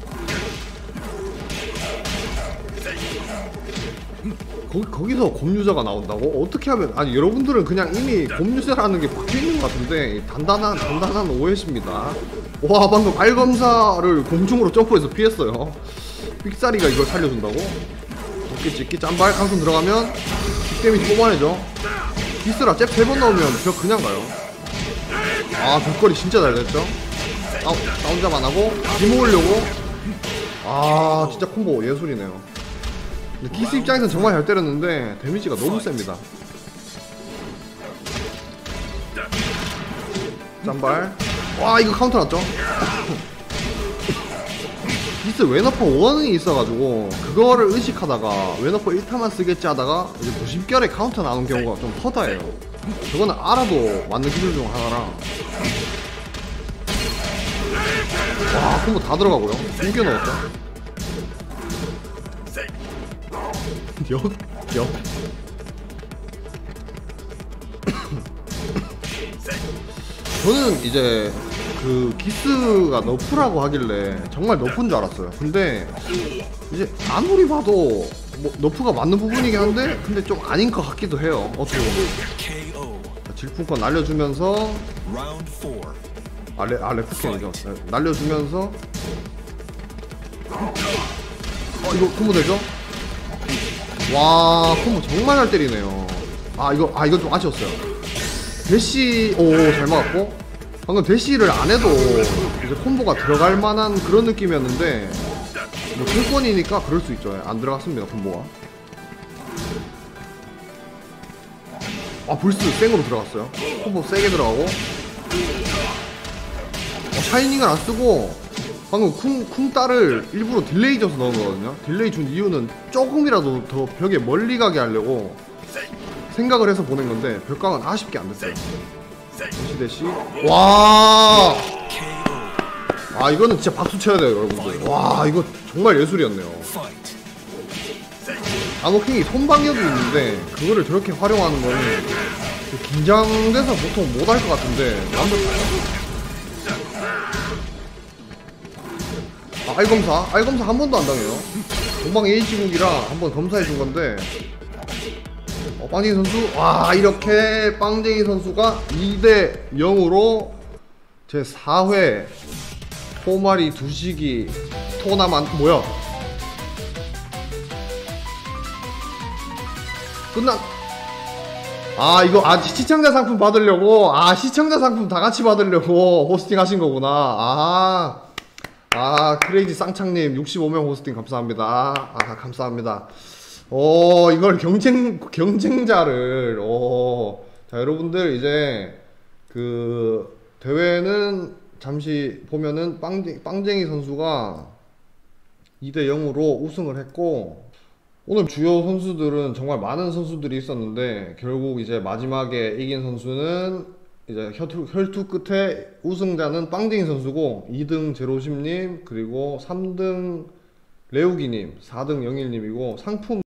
거기, 거기서 곰유저가 나온다고? 어떻게 하면, 아니 여러분들은 그냥 이미 곰유저라는 게 박혀있는 것 같은데 단단한 단단한 오해십니다. 와 방금 알검사를 공중으로 점프해서 피했어요. 삑사리가 이걸 살려준다고? 도끼 찍기 짠발 강손 들어가면 빅 데미지 뽑아내죠. 기스라 잽 세 번 넣으면 벽 그냥 가요. 아 벽거리 진짜 잘 됐죠. 다운, 다운잡 안하고 뒤모으려고. 아 진짜 콤보 예술이네요. 근데 기스 입장에서는 정말 잘 때렸는데 데미지가 너무 셉니다. 짠발. 와 이거 카운터 났죠? 기스 웨너퍼 원이 있어가지고 그거를 의식하다가 웨너퍼 일 타만 쓰겠지 하다가 이제 도심결에 카운터 나오는 경우가 좀 허다해요. 저거는 알아도 맞는 기술 중 하나라. 와 콤보 다 들어가고요. 숨겨 넣었죠. 역, 역. 저는 이제 그 기스가 너프라고 하길래 정말 너프인 줄 알았어요. 근데 이제 아무리 봐도 뭐 너프가 맞는 부분이긴 한데 근데 좀 아닌 것 같기도 해요. 어떻게 보면 질풍권 날려주면서 아, 레, 아 레프캔이죠. 날려주면서 어 이거 콤보 되죠? 와 콤보 정말 잘 때리네요. 아 이거 아 이건 좀 아쉬웠어요. 대시 오 잘 막았고 방금 대시를 안 해도 이제 콤보가 들어갈 만한 그런 느낌이었는데 뭐 철권이니까 그럴 수 있죠. 안 들어갔습니다 콤보가. 아 불스 쌩으로 들어갔어요. 콤보 세게 들어가고 어, 샤이닝을 안 쓰고 방금 쿵, 쿵따를 일부러 딜레이 줘서 넣은 거거든요. 딜레이 준 이유는 조금이라도 더 벽에 멀리 가게 하려고 생각을 해서 보낸 건데 벽각은 아쉽게 안 됐어요. 대시 대시 와. 아 이거는 진짜 박수 쳐야 돼요 여러분들. 와 이거 정말 예술이었네요. 아노킹이 손방역이 있는데 그거를 저렇게 활용하는 거는 긴장돼서 보통 못 할 것 같은데 완벽해요. 아, 알검사 알검사 한 번도 안 당해요. 동방 H국이라 한번 검사해 준 건데 어, 빵쟁이 선수 와 이렇게 빵쟁이 선수가 이 대 영으로 제 사 회 토마리 두시기 토나만 뭐야 끝난 아 이거 아 시청자 상품 받으려고 아 시청자 상품 다 같이 받으려고 호스팅 하신 거구나. 아, 아 크레이지 쌍창님 육십오 명 호스팅 감사합니다. 아 감사합니다. 어 이걸 경쟁 경쟁자를 어 자 여러분들 이제 그 대회는 잠시 보면은 빵쟁, 빵쟁이 선수가 이 대 영으로 우승을 했고 오늘 주요 선수들은 정말 많은 선수들이 있었는데 결국 이제 마지막에 이긴 선수는 이제 혈투, 혈투 끝에 우승자는 빵쟁이 선수고 이 등 제로심님 그리고 삼 등 레우기님 사 등 영일님이고 상품